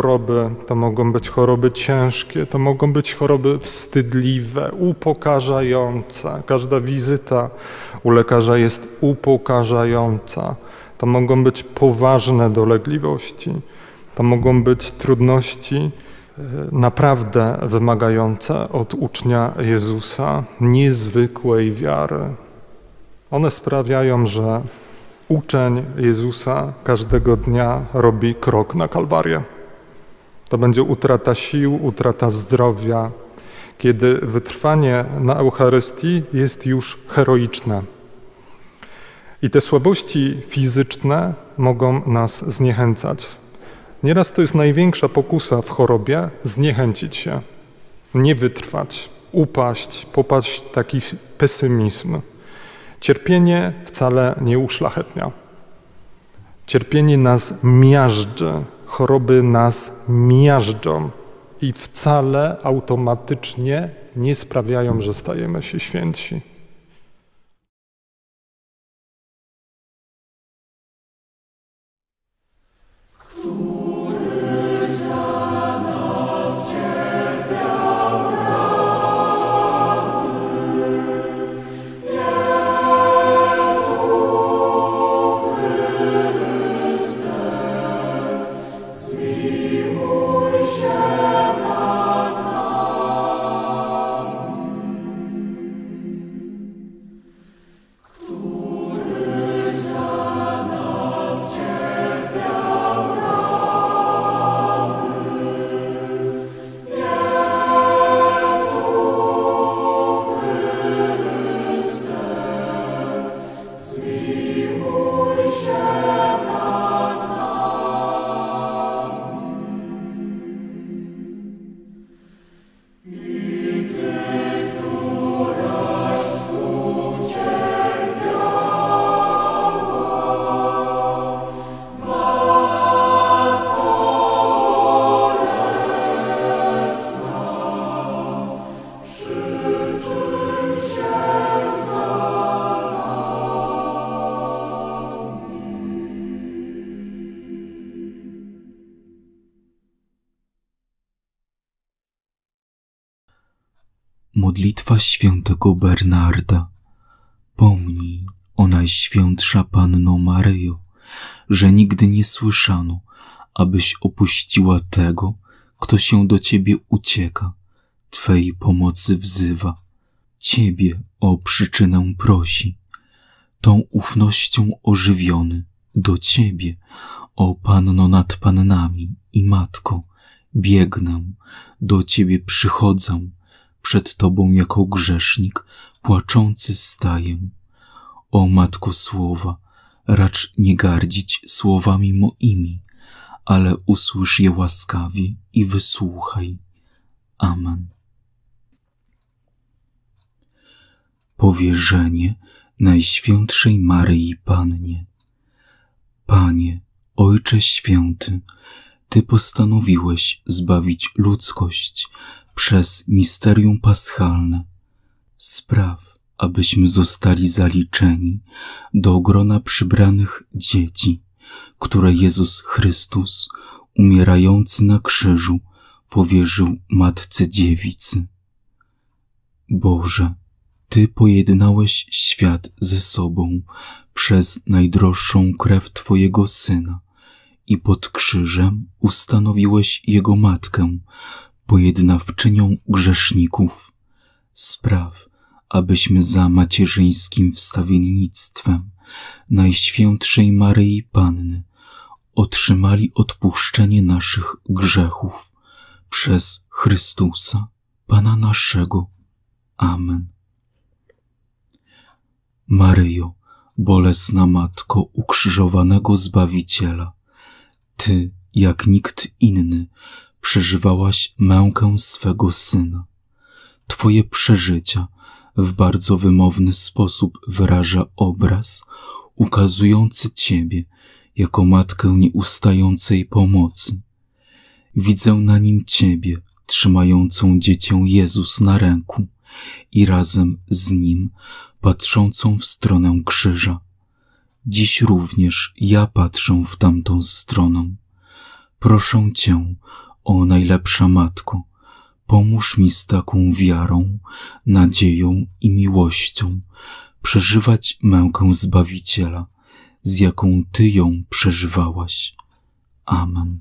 być choroby ciężkie, to mogą być choroby wstydliwe, upokarzające. Każda wizyta u lekarza jest upokarzająca. To mogą być poważne dolegliwości. To mogą być trudności naprawdę wymagające od ucznia Jezusa niezwykłej wiary. One sprawiają, że uczeń Jezusa każdego dnia robi krok na Kalwarię. To będzie utrata sił, utrata zdrowia, kiedy wytrwanie na Eucharystii jest już heroiczne. I te słabości fizyczne mogą nas zniechęcać. Nieraz to jest największa pokusa w chorobie, zniechęcić się, nie wytrwać, upaść, popaść w taki pesymizm. Cierpienie wcale nie uszlachetnia. Cierpienie nas miażdży, choroby nas miażdżą i wcale automatycznie nie sprawiają, że stajemy się świętsi. Tu Modlitwa świętego Bernarda. Pomnij, o Najświętsza Panno Maryjo, że nigdy nie słyszano, abyś opuściła tego, kto się do Ciebie ucieka, Twej pomocy wzywa. Ciebie o przyczynę prosi. Tą ufnością ożywiony do Ciebie, o Panno nad Pannami i Matko, biegnę, do Ciebie przychodzę, przed Tobą jako grzesznik, płaczący staję. O Matko Słowa, racz nie gardzić słowami moimi, ale usłysz je łaskawie i wysłuchaj. Amen. Powierzenie Najświętszej Maryi Pannie. Panie, Ojcze Święty, Ty postanowiłeś zbawić ludzkość przez misterium paschalne. Spraw, abyśmy zostali zaliczeni do grona przybranych dzieci, które Jezus Chrystus, umierający na krzyżu, powierzył Matce Dziewicy. Boże, Ty pojednałeś świat ze sobą przez najdroższą krew Twojego Syna i pod krzyżem ustanowiłeś Jego Matkę, pojednawczynią grzeszników. Spraw, abyśmy za macierzyńskim wstawiennictwem Najświętszej Maryi Panny otrzymali odpuszczenie naszych grzechów przez Chrystusa, Pana naszego. Amen. Maryjo, bolesna Matko ukrzyżowanego Zbawiciela, Ty, jak nikt inny, przeżywałaś mękę swego Syna. Twoje przeżycia w bardzo wymowny sposób wyraża obraz ukazujący Ciebie jako Matkę nieustającej pomocy. Widzę na nim Ciebie, trzymającą dziecię Jezus na ręku i razem z Nim patrzącą w stronę krzyża. Dziś również ja patrzę w tamtą stronę. Proszę Cię, o najlepsza Matko, pomóż mi z taką wiarą, nadzieją i miłością przeżywać mękę Zbawiciela, z jaką Ty ją przeżywałaś. Amen.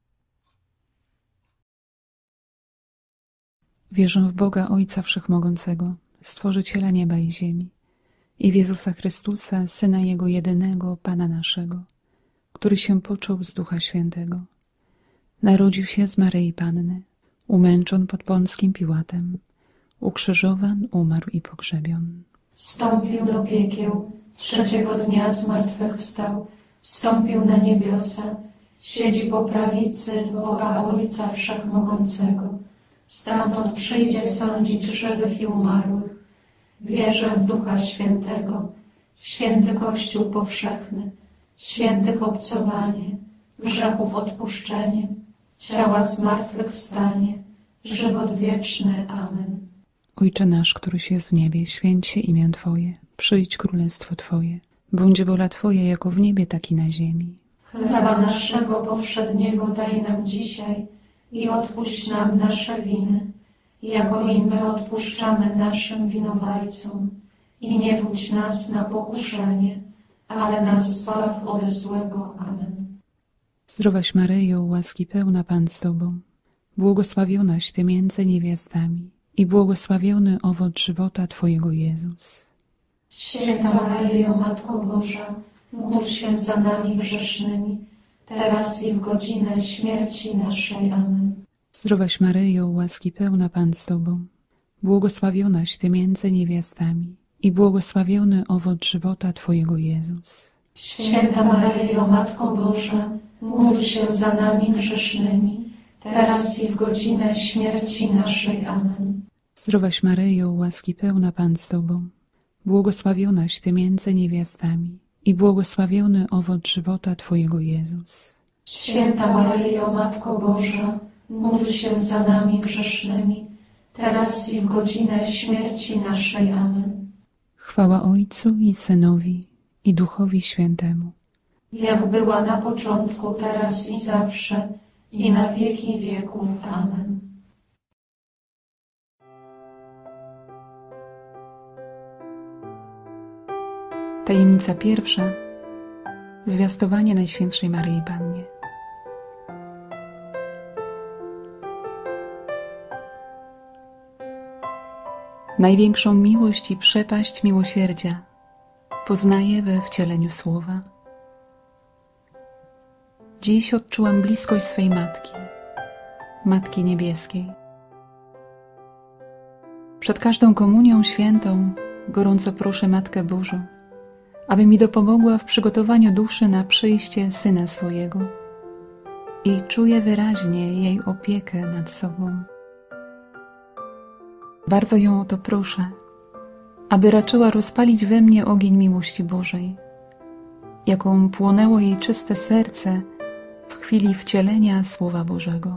Wierzę w Boga Ojca Wszechmogącego, Stworzyciela nieba i ziemi, i w Jezusa Chrystusa, Syna Jego jedynego, Pana naszego, który się począł z Ducha Świętego. Narodził się z Maryi Panny, umęczon pod Pąckim Piłatem, ukrzyżowan, umarł i pogrzebion. Wstąpił do piekieł, trzeciego dnia zmartwychwstał, wstąpił na niebiosa, siedzi po prawicy Boga Ojca Wszechmogącego. Stamtąd przyjdzie sądzić żywych i umarłych. Wierzę w Ducha Świętego, święty Kościół powszechny, świętych obcowanie, grzechów odpuszczenie, ciała zmartwychwstanie, żywot wieczny. Amen. Ojcze nasz, któryś jest w niebie, święć się imię Twoje, przyjdź królestwo Twoje, bądź wola Twoja jako w niebie, tak i na ziemi. Chleba naszego powszedniego daj nam dzisiaj i odpuść nam nasze winy, jako i my odpuszczamy naszym winowajcom. I nie wódź nas na pokuszenie, ale nas zbaw ode złego. Amen. Zdrowaś Maryjo, łaski pełna Pan z Tobą, błogosławionaś Ty między niewiastami i błogosławiony owoc żywota Twojego Jezus. Święta Maryjo, Matko Boża, módl się za nami grzesznymi, teraz i w godzinę śmierci naszej. Amen. Zdrowaś Maryjo, łaski pełna Pan z Tobą, błogosławionaś Ty między niewiastami i błogosławiony owoc żywota Twojego Jezus. Święta Maryjo, Matko Boża, módl się za nami grzesznymi, teraz i w godzinę śmierci naszej. Amen. Zdrowaś Maryjo, łaski pełna Pan z Tobą, błogosławionaś Ty między niewiastami i błogosławiony owoc żywota Twojego Jezus. Święta Maryjo, Matko Boża, módl się za nami grzesznymi, teraz i w godzinę śmierci naszej. Amen. Chwała Ojcu i Synowi, i Duchowi Świętemu. Jak była na początku, teraz i zawsze, i na wieki wieków. Amen. Tajemnica pierwsza. Zwiastowanie Najświętszej Maryi Pannie. Największą miłość i przepaść miłosierdzia poznaję we wcieleniu Słowa. Dziś odczułam bliskość swej Matki, Matki Niebieskiej. Przed każdą komunią świętą gorąco proszę Matkę Bożą, aby mi dopomogła w przygotowaniu duszy na przyjście Syna swojego i czuję wyraźnie jej opiekę nad sobą. Bardzo ją o to proszę, aby raczyła rozpalić we mnie ogień miłości Bożej, jaką płonęło jej czyste serce w chwili wcielenia Słowa Bożego.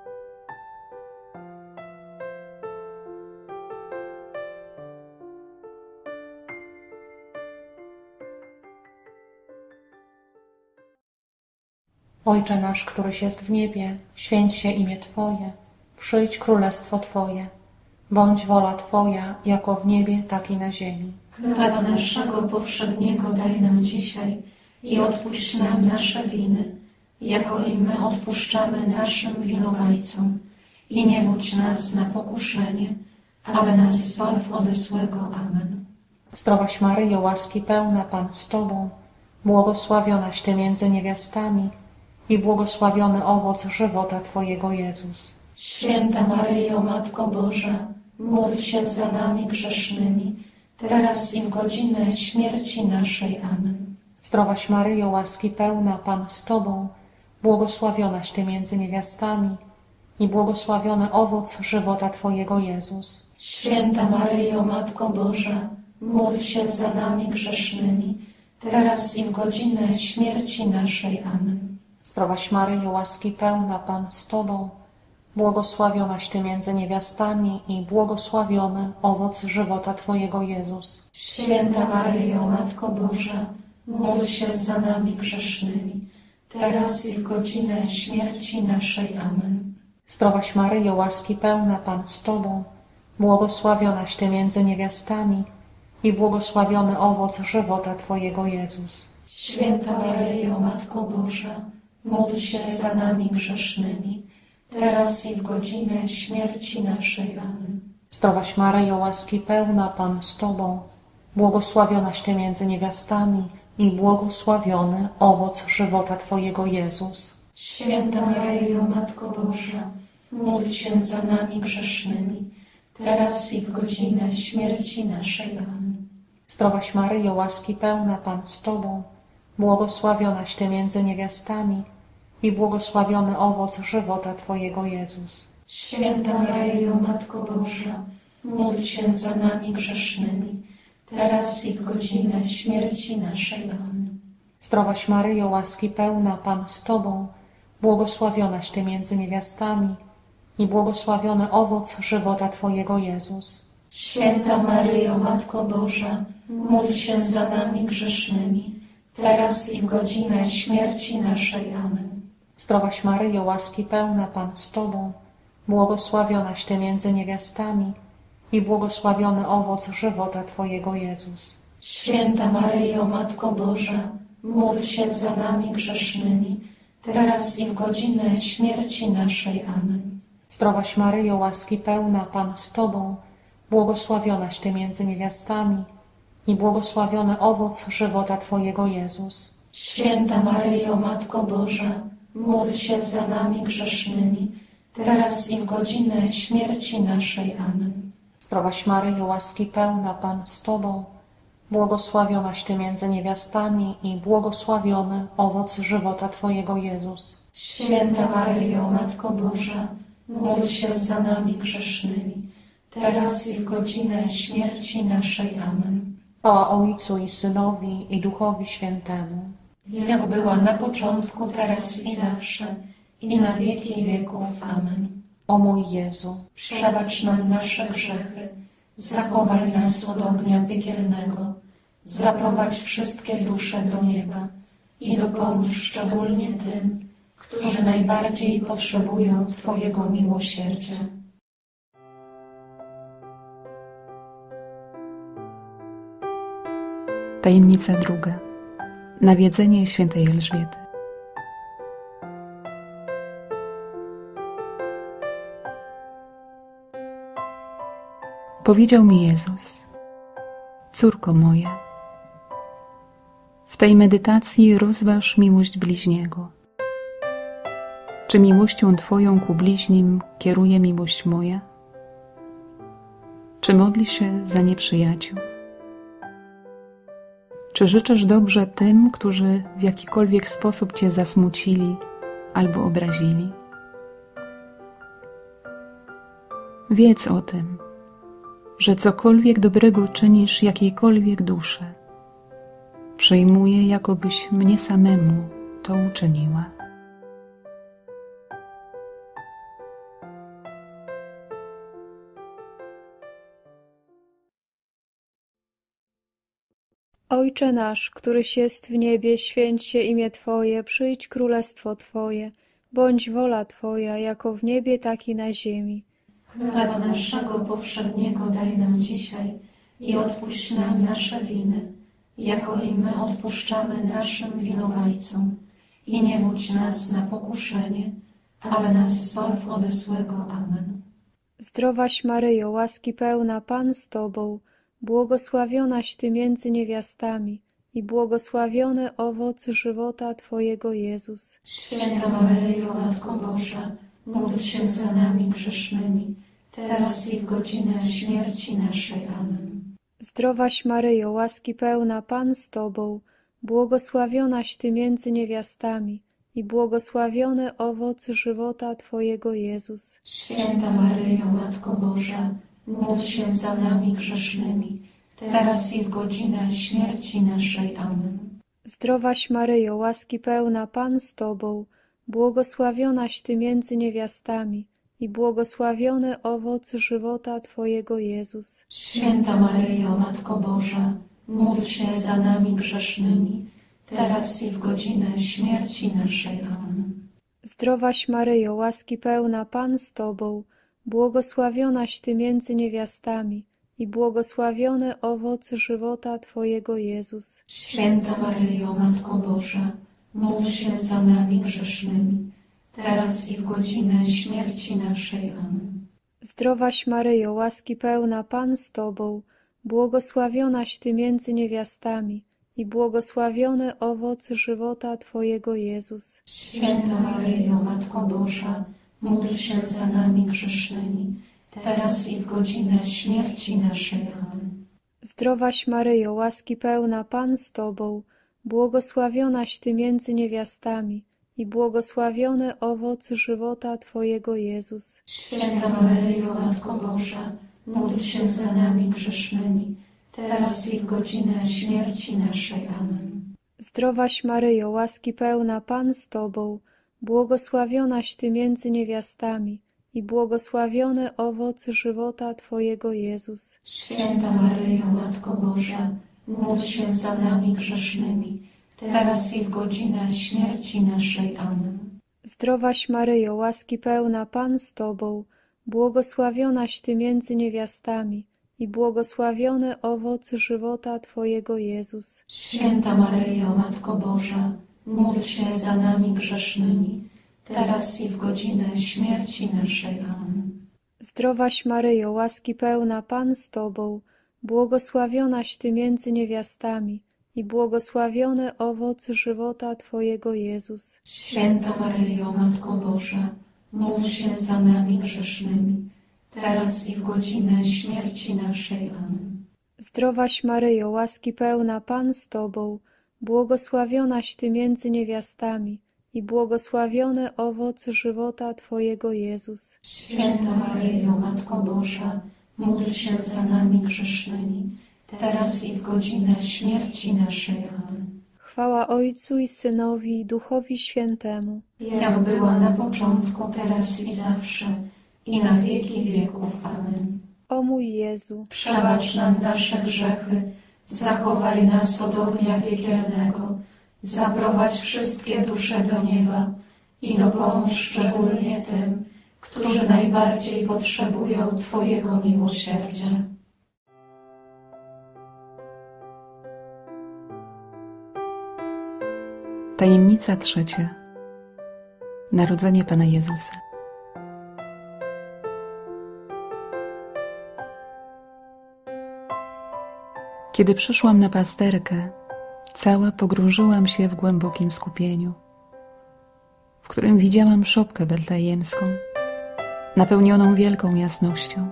Ojcze nasz, któryś jest w niebie, święć się imię Twoje, przyjdź królestwo Twoje, bądź wola Twoja, jako w niebie, tak i na ziemi. Chleba naszego powszedniego daj nam dzisiaj i odpuść nam nasze winy, jako i my odpuszczamy naszym winowajcom. I nie wódź nas na pokuszenie, ale nas zbaw ode złego. Amen. Zdrowaś Maryjo, łaski pełna, Pan z Tobą, błogosławionaś Ty między niewiastami i błogosławiony owoc żywota Twojego, Jezus. Święta Maryjo, Matko Boża, módl się za nami grzesznymi, teraz i w godzinę śmierci naszej. Amen. Zdrowaś Maryjo, łaski pełna, Pan z Tobą, błogosławionaś Ty między niewiastami i błogosławiony owoc żywota Twojego, Jezus. Święta Maryjo, Matko Boża, módl się za nami grzesznymi, teraz i w godzinę śmierci naszej. Amen. Zdrowaś Maryjo, łaski pełna, Pan z Tobą, błogosławionaś Ty między niewiastami i błogosławiony owoc żywota Twojego, Jezus. Święta Maryjo, Matko Boża, módl się za nami grzesznymi, teraz i w godzinę śmierci naszej. Amen. Zdrowaś Maryjo, łaski pełna, Pan z Tobą, błogosławionaś Ty między niewiastami i błogosławiony owoc żywota Twojego, Jezus. Święta Maryjo, Matko Boża, módl się za nami grzesznymi, teraz i w godzinę śmierci naszej. Amen. Zdrowaś Maryjo, łaski pełna, Pan z Tobą, błogosławionaś Ty między niewiastami i błogosławiony owoc żywota Twojego, Jezus. Święta Maryjo, Matko Boża, módl się za nami grzesznymi, teraz i w godzinę śmierci naszej. Amen. Zdrowaś Maryjo, łaski pełna, Pan z Tobą, błogosławionaś Ty między niewiastami i błogosławiony owoc żywota Twojego, Jezus. Święta Maryjo, Matko Boża, módl się za nami grzesznymi, teraz i w godzinę śmierci naszej. Amen. Zdrowaś Maryjo, łaski pełna, Pan z Tobą, błogosławionaś Ty między niewiastami i błogosławiony owoc żywota Twojego, Jezus. Święta Maryjo, Matko Boża, módl się za nami grzesznymi, teraz i w godzinę śmierci naszej. Amen. Zdrowaś Maryjo, łaski pełna, Pan z Tobą, błogosławionaś Ty między niewiastami i błogosławiony owoc żywota Twojego, Jezus. Święta Maryjo, Matko Boża, módl się za nami grzesznymi, teraz i w godzinę śmierci naszej. Amen. Zdrowaś Maryjo, łaski pełna, Pan z Tobą, błogosławionaś Ty między niewiastami i błogosławiony owoc żywota Twojego, Jezus. Święta Maryjo, Matko Boża, módl się za nami grzesznymi, teraz i w godzinę śmierci naszej. Amen. Zdrowaś Maryjo, łaski pełna, Pan z Tobą, błogosławionaś Ty między niewiastami i błogosławiony owoc żywota Twojego, Jezus. Święta Maryjo, Matko Boża, módl się za nami grzesznymi, teraz i w godzinę śmierci naszej. Amen. Chwała Ojcu i Synowi i Duchowi Świętemu, jak była na początku, teraz i zawsze, i na wieki wieków. Amen. O mój Jezu, Przebacz nam nasze grzechy, zachowaj nas od ognia piekielnego, zaprowadź wszystkie dusze do nieba i dopomóż szczególnie tym, którzy najbardziej potrzebują Twojego miłosierdzia. Tajemnica druga. Nawiedzenie świętej Elżbiety. Powiedział mi Jezus: córko moja, w tej medytacji rozważ miłość bliźniego. Czy miłością Twoją ku bliźnim kieruje miłość moja? Czy modlisz się za nieprzyjaciół? Czy życzysz dobrze tym, którzy w jakikolwiek sposób Cię zasmucili albo obrazili? Wiedz o tym, że cokolwiek dobrego czynisz jakiejkolwiek duszy, przyjmuję, jakobyś mnie samemu to uczyniła. Ojcze nasz, któryś jest w niebie, święć się imię Twoje, przyjdź królestwo Twoje, bądź wola Twoja, jako w niebie, tak i na ziemi. Chleba naszego powszedniego daj nam dzisiaj i odpuść nam nasze winy, jako i my odpuszczamy naszym winowajcom. I nie wódź nas na pokuszenie, ale nas zbaw ode złego. Amen. Zdrowaś Maryjo, łaski pełna, Pan z Tobą, błogosławionaś Ty między niewiastami i błogosławiony owoc żywota Twojego, Jezus. Święta Maryjo, Matko Boża, módl się za nami grzesznymi, teraz i w godzinę śmierci naszej. Amen. Zdrowaś Maryjo, łaski pełna, Pan z Tobą, błogosławionaś Ty między niewiastami i błogosławiony owoc żywota Twojego, Jezus. Święta Maryjo, Matko Boża, módl się za nami grzesznymi, teraz i w godzinę śmierci naszej. Amen. Zdrowaś Maryjo, łaski pełna, Pan z Tobą, błogosławionaś Ty między niewiastami i błogosławiony owoc żywota Twojego, Jezus. Święta Maryjo, Matko Boża, módl się za nami grzesznymi, teraz i w godzinę śmierci naszej. Amen. Zdrowaś Maryjo, łaski pełna, Pan z Tobą, błogosławionaś Ty między niewiastami i błogosławiony owoc żywota Twojego, Jezus. Święta Maryjo, Matko Boża, módl się za nami grzesznymi, teraz i w godzinę śmierci naszej. Amen. Zdrowaś Maryjo, łaski pełna, Pan z Tobą, błogosławionaś Ty między niewiastami i błogosławiony owoc żywota Twojego, Jezus. Święta Maryjo, Matko Boża, módl się za nami grzesznymi, teraz i w godzinę śmierci naszej. Amen. Zdrowaś Maryjo, łaski pełna, Pan z Tobą, błogosławionaś Ty między niewiastami i błogosławiony owoc żywota Twojego, Jezus. Święta Maryjo, Matko Boża, módl się za nami grzesznymi, teraz i w godzinę śmierci naszej. Amen. Zdrowaś Maryjo, łaski pełna, Pan z Tobą, błogosławionaś Ty między niewiastami i błogosławiony owoc żywota Twojego, Jezus. Święta Maryjo, Matko Boża, módl się za nami grzesznymi, teraz i w godzinę śmierci naszej. Amen. Zdrowaś Maryjo, łaski pełna, Pan z Tobą, błogosławionaś Ty między niewiastami i błogosławiony owoc żywota Twojego, Jezus. Święta Maryjo, Matko Boża, módl się za nami grzesznymi, teraz i w godzinę śmierci naszej. Amen. Zdrowaś Maryjo, łaski pełna, Pan z Tobą, błogosławionaś Ty między niewiastami i błogosławiony owoc żywota Twojego, Jezus. Święta Maryjo, Matko Boża, módl się za nami grzesznymi, teraz i w godzinę śmierci naszej. Amen. Zdrowaś Maryjo, łaski pełna, Pan z Tobą, błogosławionaś Ty między niewiastami i błogosławiony owoc żywota Twojego, Jezus. Święta Maryjo, Matko Boża, módl się za nami grzesznymi, teraz i w godzinę śmierci naszej. Amen. Chwała Ojcu i Synowi i Duchowi Świętemu, jak była na początku, teraz i zawsze, i na wieki wieków. Amen. O mój Jezu, przebacz nam nasze grzechy, zachowaj nas od ognia piekielnego, zaprowadź wszystkie dusze do nieba i dopomóż szczególnie tym, którzy najbardziej potrzebują Twojego miłosierdzia. Tajemnica trzecia. Narodzenie Pana Jezusa. Kiedy przyszłam na pasterkę, cała pogrążyłam się w głębokim skupieniu, w którym widziałam szopkę betlejemską, napełnioną wielką jasnością.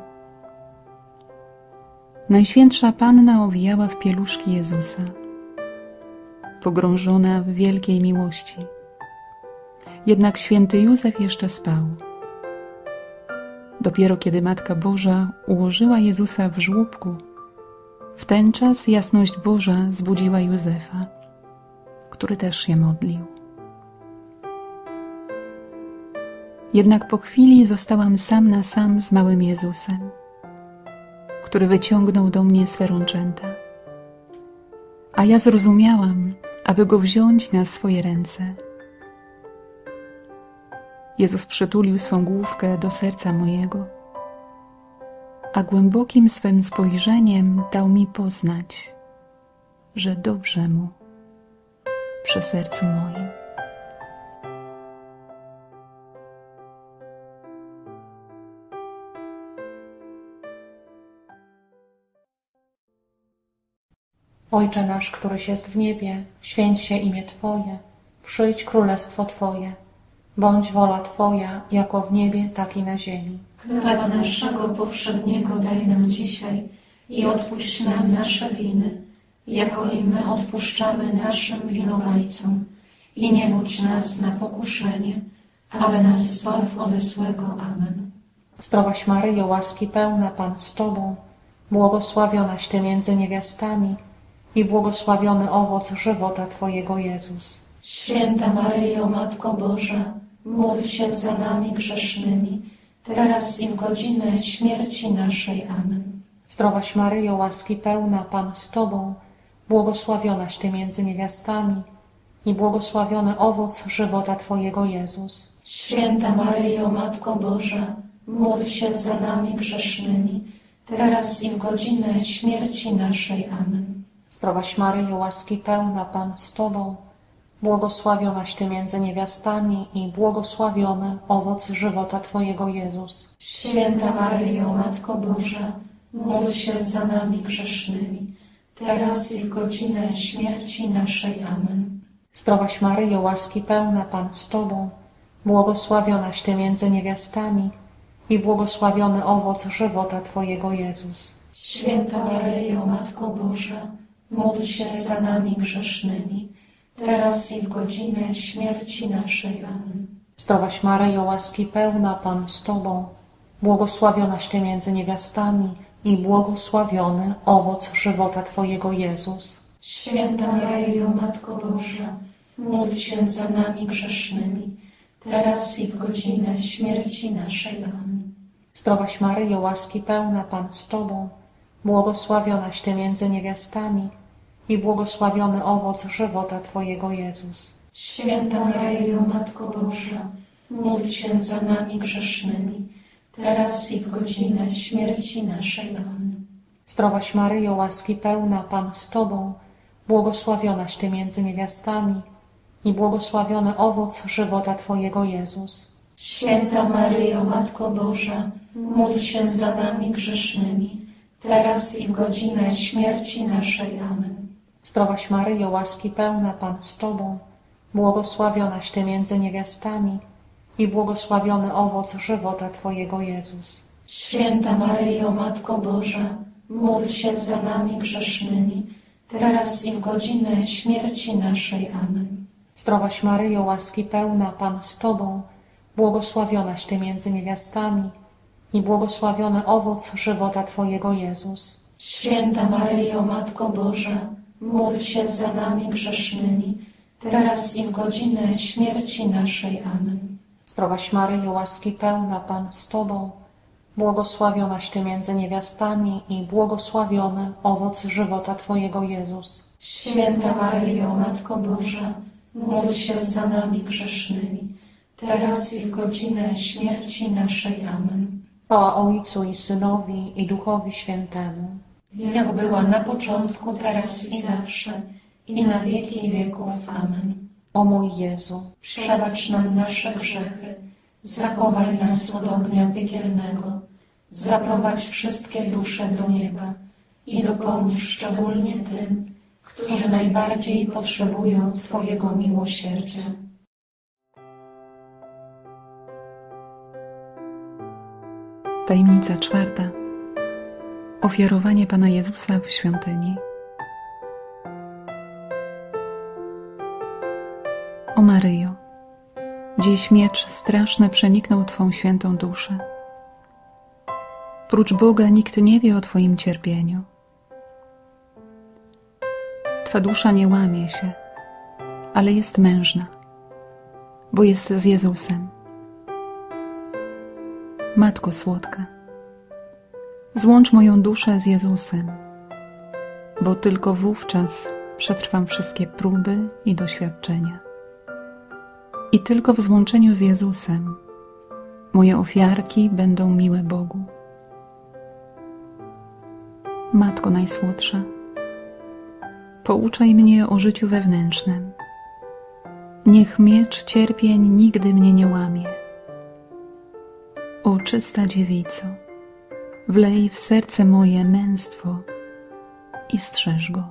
Najświętsza Panna owijała w pieluszki Jezusa, pogrążona w wielkiej miłości. Jednak święty Józef jeszcze spał. Dopiero kiedy Matka Boża ułożyła Jezusa w żłóbku, w ten czas jasność Boża zbudziła Józefa, który też się modlił. Jednak po chwili zostałam sam na sam z małym Jezusem, który wyciągnął do mnie swe rączęta, a ja zrozumiałam, aby go wziąć na swoje ręce. Jezus przytulił swą główkę do serca mojego, a głębokim swym spojrzeniem dał mi poznać, że dobrze mu przy sercu moim. Ojcze nasz, któryś jest w niebie, święć się imię Twoje, przyjdź królestwo Twoje, bądź wola Twoja, jako w niebie, tak i na ziemi. Chleba naszego powszedniego daj nam dzisiaj i odpuść nam nasze winy, jako i my odpuszczamy naszym winowajcom. I nie wódź nas na pokuszenie, ale nas zbaw ode złego. Amen. Zdrowaś Maryjo, łaski pełna, Pan z Tobą, błogosławionaś Ty między niewiastami i błogosławiony owoc żywota Twojego, Jezus. Święta Maryjo, Matko Boża, módl się za nami grzesznymi, teraz i w godzinę śmierci naszej. Amen. Zdrowaś Maryjo, łaski pełna, Pan z Tobą, błogosławionaś Ty między niewiastami i błogosławiony owoc żywota Twojego, Jezus. Święta Maryjo, Matko Boża, módl się za nami grzesznymi, teraz i w godzinę śmierci naszej. Amen. Zdrowaś Maryjo, łaski pełna, Pan z Tobą, błogosławionaś Ty między niewiastami i błogosławiony owoc żywota Twojego, Jezus. Święta Maryjo, Matko Boża, módl się za nami grzesznymi, teraz i w godzinę śmierci naszej. Amen. Zdrowaś Maryjo, łaski pełna, Pan z Tobą, błogosławionaś Ty między niewiastami i błogosławiony owoc żywota Twojego, Jezus. Święta Maryjo, Matko Boża, módl się za nami grzesznymi, teraz i w godzinę śmierci naszej. Amen. Zdrowaś Maryjo, łaski pełna, Pan z Tobą, błogosławionaś Ty między niewiastami i błogosławiony owoc żywota Twojego, Jezus. Święta Maryjo, Matko Boża, módl się za nami grzesznymi, teraz i w godzinę śmierci naszej. Amen. Zdrowaś Maryjo, łaski pełna, Pan z Tobą, błogosławionaś Ty między niewiastami i błogosławiony owoc żywota Twojego, Jezus. Święta Maryjo, Matko Boża, módl się za nami grzesznymi, teraz i w godzinę śmierci naszej. Amen. Zdrowaś Maryjo, łaski pełna, Pan z Tobą, błogosławionaś Ty między niewiastami i błogosławiony owoc żywota Twojego, Jezus. Święta Maryjo, Matko Boża, módl się za nami grzesznymi, teraz i w godzinę śmierci naszej. Amen. Zdrowaś Maryjo, łaski pełna, Pan z Tobą, błogosławionaś Ty między niewiastami i błogosławiony owoc żywota Twojego, Jezus. Święta Maryjo, Matko Boża, módl się za nami grzesznymi, teraz i w godzinę śmierci naszej. Amen. Zdrowaś Maryjo, łaski pełna, Pan z Tobą, błogosławionaś Ty między niewiastami i błogosławiony owoc żywota Twojego, Jezus. Święta Maryjo, Matko Boża, módl się za nami grzesznymi, teraz i w godzinę śmierci naszej. Amen. Zdrowaś Maryjo, łaski pełna, Pan z Tobą, błogosławionaś Ty między niewiastami i błogosławiony owoc żywota Twojego, Jezus. Święta Maryjo, Matko Boża, módl się za nami grzesznymi, teraz i w godzinę śmierci naszej. Amen. Chwała Ojcu i Synowi i Duchowi Świętemu, jak była na początku, teraz i zawsze, i na wieki wieków. Amen. O mój Jezu, Przebacz nam nasze grzechy, zachowaj nas od ognia piekielnego, zaprowadź wszystkie dusze do nieba i dopomóż szczególnie tym, którzy najbardziej potrzebują Twojego miłosierdzia. Tajemnica czwarta. Ofiarowanie Pana Jezusa w świątyni. O Maryjo, dziś miecz straszny przeniknął Twą świętą duszę. Prócz Boga nikt nie wie o Twoim cierpieniu. Twa dusza nie łamie się, ale jest mężna, bo jest z Jezusem. Matko słodka, złącz moją duszę z Jezusem, bo tylko wówczas przetrwam wszystkie próby i doświadczenia. I tylko w złączeniu z Jezusem moje ofiarki będą miłe Bogu. Matko najsłodsza, pouczaj mnie o życiu wewnętrznym. Niech miecz cierpień nigdy mnie nie łamie. O czysta dziewico, wlej w serce moje męstwo i strzeż go.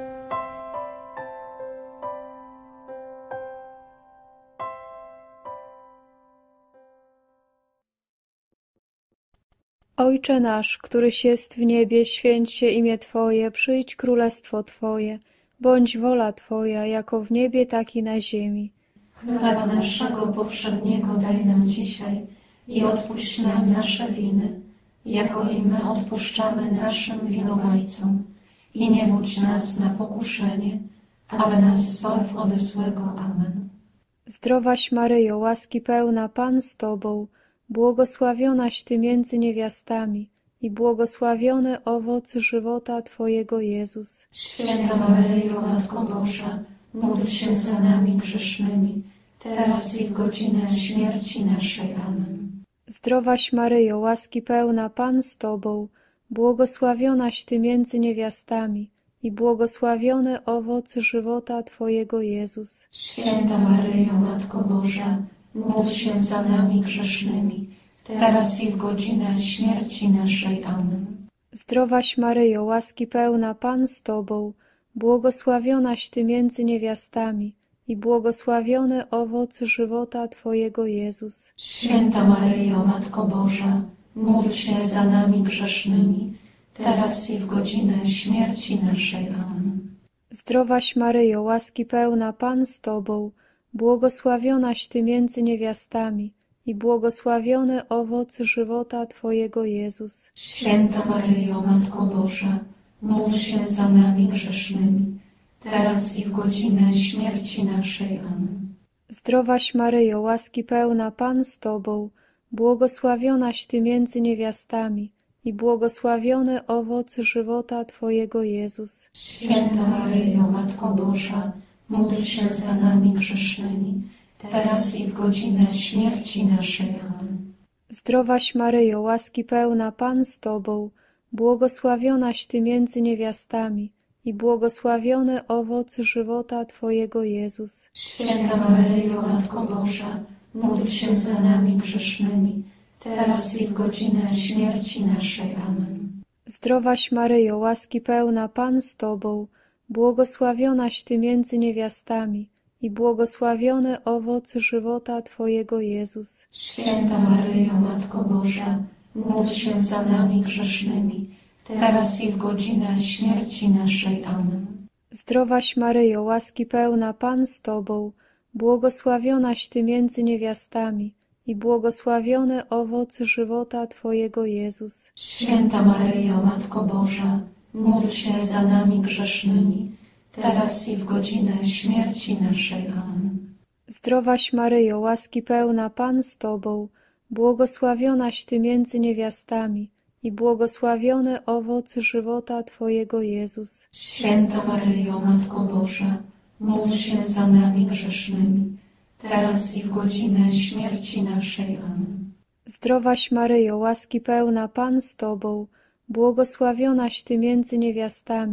Ojcze nasz, któryś jest w niebie, święć się imię Twoje, przyjdź królestwo Twoje, bądź wola Twoja, jako w niebie, tak i na ziemi. Chleba naszego powszedniego daj nam dzisiaj i odpuść nam nasze winy, jako i my odpuszczamy naszym winowajcom. I nie wódź nas na pokuszenie, ale nas zbaw ode złego. Amen. Zdrowaś Maryjo, łaski pełna, Pan z Tobą, błogosławionaś Ty między niewiastami i błogosławiony owoc żywota Twojego Jezus. Święta Maryjo, Matko Boża, módl się za nami grzesznymi, teraz i w godzinę śmierci naszej. Amen. Zdrowaś Maryjo, łaski pełna, Pan z Tobą, błogosławionaś Ty między niewiastami i błogosławiony owoc żywota Twojego Jezus. Święta Maryjo, Matko Boża, módl się za nami grzesznymi, teraz i w godzinę śmierci naszej. Amen. Zdrowaś Maryjo, łaski pełna, Pan z Tobą, błogosławionaś Ty między niewiastami i błogosławiony owoc żywota Twojego Jezus. Święta Maryjo, Matko Boża, módl się za nami grzesznymi, teraz i w godzinę śmierci naszej. Amen. Zdrowaś Maryjo, łaski pełna, Pan z Tobą, błogosławionaś Ty między niewiastami i błogosławiony owoc żywota Twojego Jezus. Święta Maryjo, Matko Boża, módl się za nami grzesznymi, teraz i w godzinę śmierci naszej. Amen. Zdrowaś Maryjo, łaski pełna, Pan z Tobą, błogosławionaś Ty między niewiastami i błogosławiony owoc żywota Twojego Jezus. Święta Maryjo, Matko Boża, módl się za nami grzesznymi, teraz i w godzinę śmierci naszej. Amen. Zdrowaś Maryjo, łaski pełna, Pan z Tobą, błogosławionaś Ty między niewiastami i błogosławiony owoc żywota Twojego Jezus. Święta Maryjo, Matko Boża, módl się za nami grzesznymi, teraz i w godzinę śmierci naszej. Amen. Zdrowaś Maryjo, łaski pełna, Pan z Tobą, błogosławionaś Ty między niewiastami i błogosławiony owoc żywota Twojego Jezus. Święta Maryjo, Matko Boża, módl się za nami grzesznymi, teraz i w godzinę śmierci naszej. Amen. Zdrowaś Maryjo, łaski pełna, Pan z Tobą, błogosławionaś Ty między niewiastami i błogosławiony owoc żywota Twojego Jezus. Święta Maryjo, Matko Boża, módl się za nami grzesznymi, teraz i w godzinę śmierci naszej. Amen. Zdrowaś Maryjo, łaski pełna, Pan z Tobą, błogosławionaś Ty między niewiastami i błogosławiony owoc żywota Twojego Jezus. Święta Maryjo, Matko Boża, módl się za nami grzesznymi, teraz i w godzinę śmierci naszej. Amen. Zdrowaś Maryjo, łaski pełna, Pan z Tobą, błogosławionaś Ty między niewiastami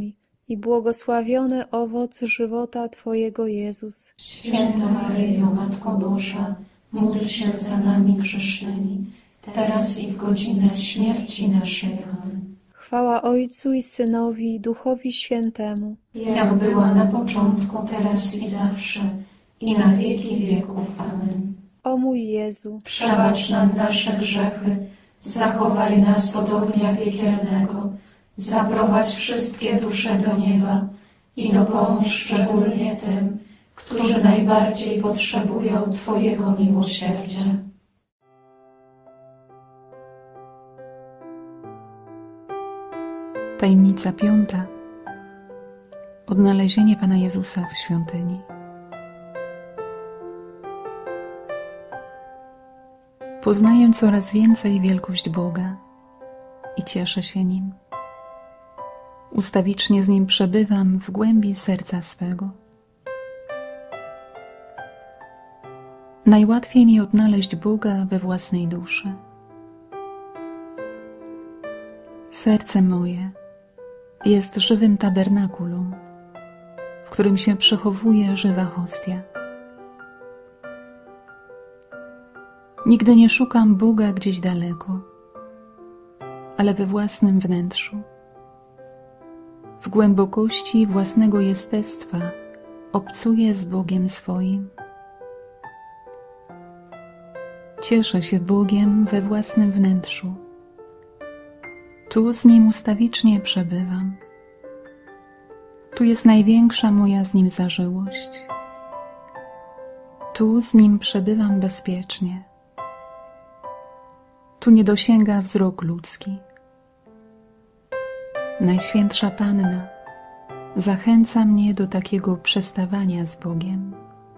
i błogosławiony owoc żywota Twojego Jezus. Święta Maryjo, Matko Boża, módl się za nami grzesznymi, teraz i w godzinę śmierci naszej. Amen. Chwała Ojcu i Synowi, i Duchowi Świętemu. Jak była na początku, teraz i zawsze, i na wieki wieków. Amen. O mój Jezu, Przebacz nam nasze grzechy, zachowaj nas od ognia piekielnego, zaprowadź wszystkie dusze do nieba i dopomóż szczególnie tym, którzy najbardziej potrzebują Twojego miłosierdzia. Tajemnica 5. Odnalezienie Pana Jezusa w świątyni. Poznaję coraz więcej wielkość Boga i cieszę się Nim. Ustawicznie z Nim przebywam w głębi serca swego. Najłatwiej mi odnaleźć Boga we własnej duszy. Serce moje jest żywym tabernakulum, w którym się przechowuje żywa hostia. Nigdy nie szukam Boga gdzieś daleko, ale we własnym wnętrzu. W głębokości własnego jestestwa obcuję z Bogiem swoim. Cieszę się Bogiem we własnym wnętrzu. Tu z Nim ustawicznie przebywam. Tu jest największa moja z Nim zażyłość. Tu z Nim przebywam bezpiecznie. Tu nie dosięga wzrok ludzki. Najświętsza Panna zachęca mnie do takiego przestawania z Bogiem.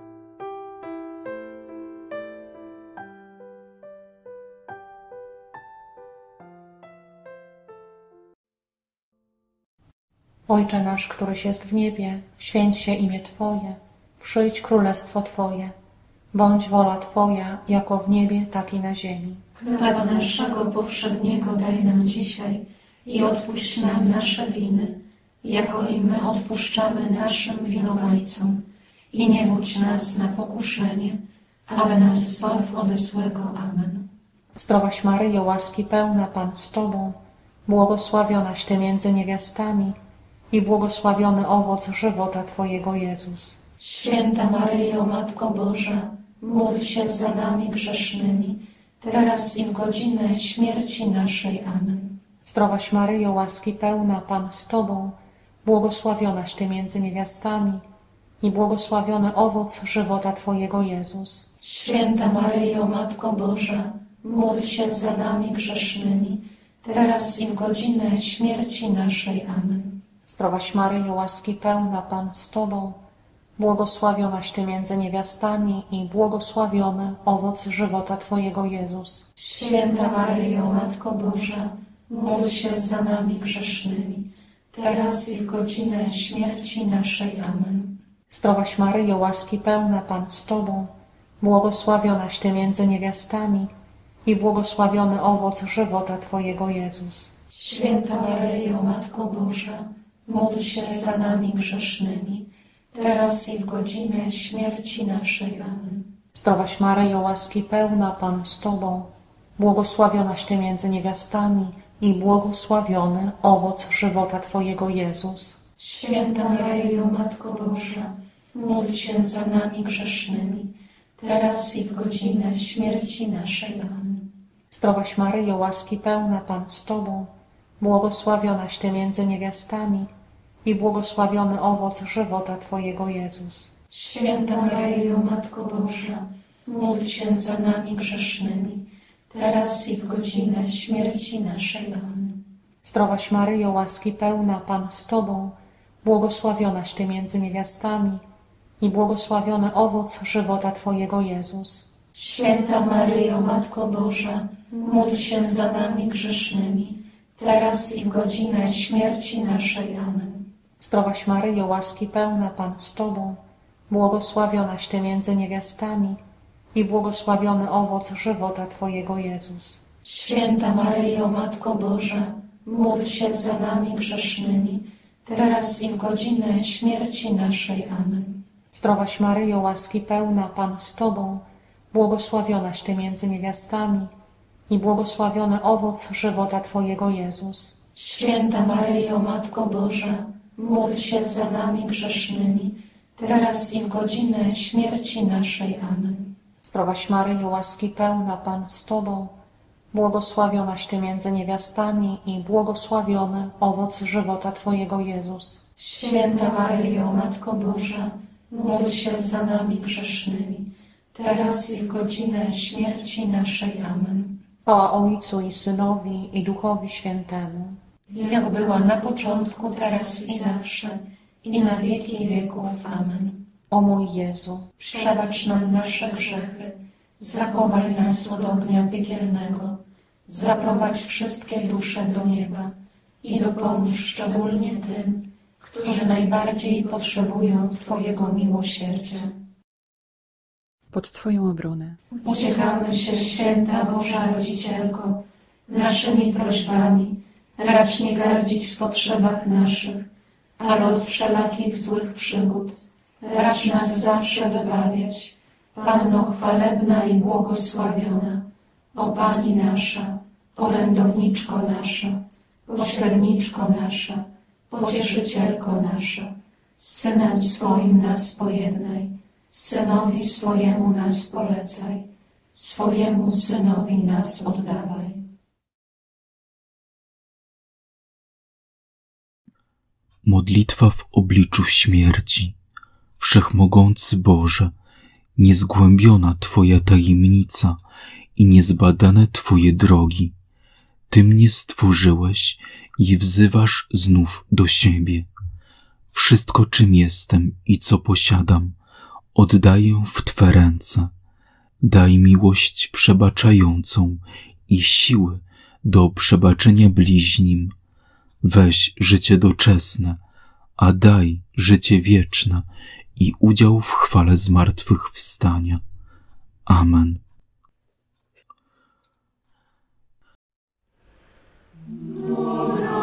Ojcze nasz, któryś jest w niebie, święć się imię Twoje, przyjdź królestwo Twoje, bądź wola Twoja, jako w niebie, tak i na ziemi. Chleba naszego powszedniego daj nam dzisiaj i odpuść nam nasze winy, jako i my odpuszczamy naszym winowajcom. I nie wódź nas na pokuszenie, ale nas zbaw ode złego. Amen. Zdrowaś Maryjo, łaski pełna, Pan z Tobą, błogosławionaś Ty między niewiastami i błogosławiony owoc żywota Twojego Jezus. Święta Maryjo, Matko Boża, módl się za nami grzesznymi, teraz i w godzinę śmierci naszej. Amen. Zdrowaś Maryjo, łaski pełna, Pan z Tobą, błogosławionaś Ty między niewiastami i błogosławiony owoc żywota Twojego Jezus. Święta Maryjo, Matko Boża, módl się za nami grzesznymi, teraz i w godzinę śmierci naszej. Amen. Zdrowaś Maryjo, łaski pełna, Pan z Tobą, błogosławionaś Ty między niewiastami i błogosławiony owoc żywota Twojego Jezus. Święta Maryjo, Matko Boża, módl się za nami grzesznymi, teraz i w godzinę śmierci naszej. Amen. Zdrowaś Maryjo, łaski pełna, Pan z Tobą, błogosławionaś Ty między niewiastami i błogosławiony owoc żywota Twojego Jezus. Święta Maryjo, Matko Boża, módl się za nami grzesznymi, teraz i w godzinę śmierci naszej. Amen. Zdrowaś Maryjo, łaski pełna, Pan z Tobą, błogosławionaś Ty między niewiastami i błogosławiony owoc żywota Twojego Jezus. Święta Maryjo, Matko Boża, módl się za nami grzesznymi, teraz i w godzinę śmierci naszej. Amen. Zdrowaś Maryjo, łaski pełna, Pan z Tobą, błogosławionaś Ty między niewiastami i błogosławiony owoc żywota Twojego Jezus. Święta Maryjo, Matko Boża, módl się za nami grzesznymi, teraz i w godzinę śmierci naszej. Amen. Zdrowaś Maryjo, łaski pełna, Pan z Tobą, błogosławionaś Ty między niewiastami i błogosławiony owoc żywota Twojego Jezus. Święta Maryjo, Matko Boża, módl się za nami grzesznymi, teraz i w godzinę śmierci naszej. Amen. Zdrowaś Maryjo, łaski pełna, Pan z Tobą, błogosławionaś Ty między niewiastami i błogosławiony owoc żywota Twojego Jezus. Święta Maryjo, Matko Boża, módl się za nami grzesznymi, teraz i w godzinę śmierci naszej. Amen. Zdrowaś Maryjo, łaski pełna, Pan z Tobą, błogosławionaś Ty między niewiastami i błogosławiony owoc żywota Twojego, Jezus. Święta Maryjo, Matko Boża, módl się za nami grzesznymi, teraz i w godzinę śmierci naszej. Amen. Zdrowaś Maryjo, łaski pełna, Pan z Tobą, błogosławionaś Ty między niewiastami i błogosławiony owoc żywota Twojego, Jezus. Święta Maryjo, Matko Boża, módl się za nami grzesznymi, teraz i w godzinę śmierci naszej. Amen. Chwała Ojcu i Synowi i Duchowi Świętemu. Jak była na początku, teraz i zawsze, i na wieki wieków. Amen. O mój Jezu, Przebacz nam nasze grzechy, zachowaj nas od ognia piekielnego, zaprowadź wszystkie dusze do nieba i dopomóż szczególnie tym, którzy najbardziej potrzebują Twojego miłosierdzia. Pod Twoją obronę Uciekamy się, Święta Boża Rodzicielko, naszymi prośbami, racz nie gardzić w potrzebach naszych, ale od wszelakich złych przygód racz nas zawsze wybawiać. Panno chwalebna i błogosławiona, o Pani nasza, orędowniczko nasza, pośredniczko nasza, pocieszycielko nasza, z Synem swoim nas pojednaj, Synowi swojemu nas polecaj, swojemu Synowi nas oddawaj. Modlitwa w obliczu śmierci. Wszechmogący Boże, niezgłębiona Twoja tajemnica i niezbadane Twoje drogi. Ty mnie stworzyłeś i wzywasz znów do siebie. Wszystko, czym jestem i co posiadam, oddaję w Twe ręce. Daj miłość przebaczającą i siły do przebaczenia bliźnim. Weź życie doczesne, a daj życie wieczne i udział w chwale zmartwychwstania. Amen. Dobra.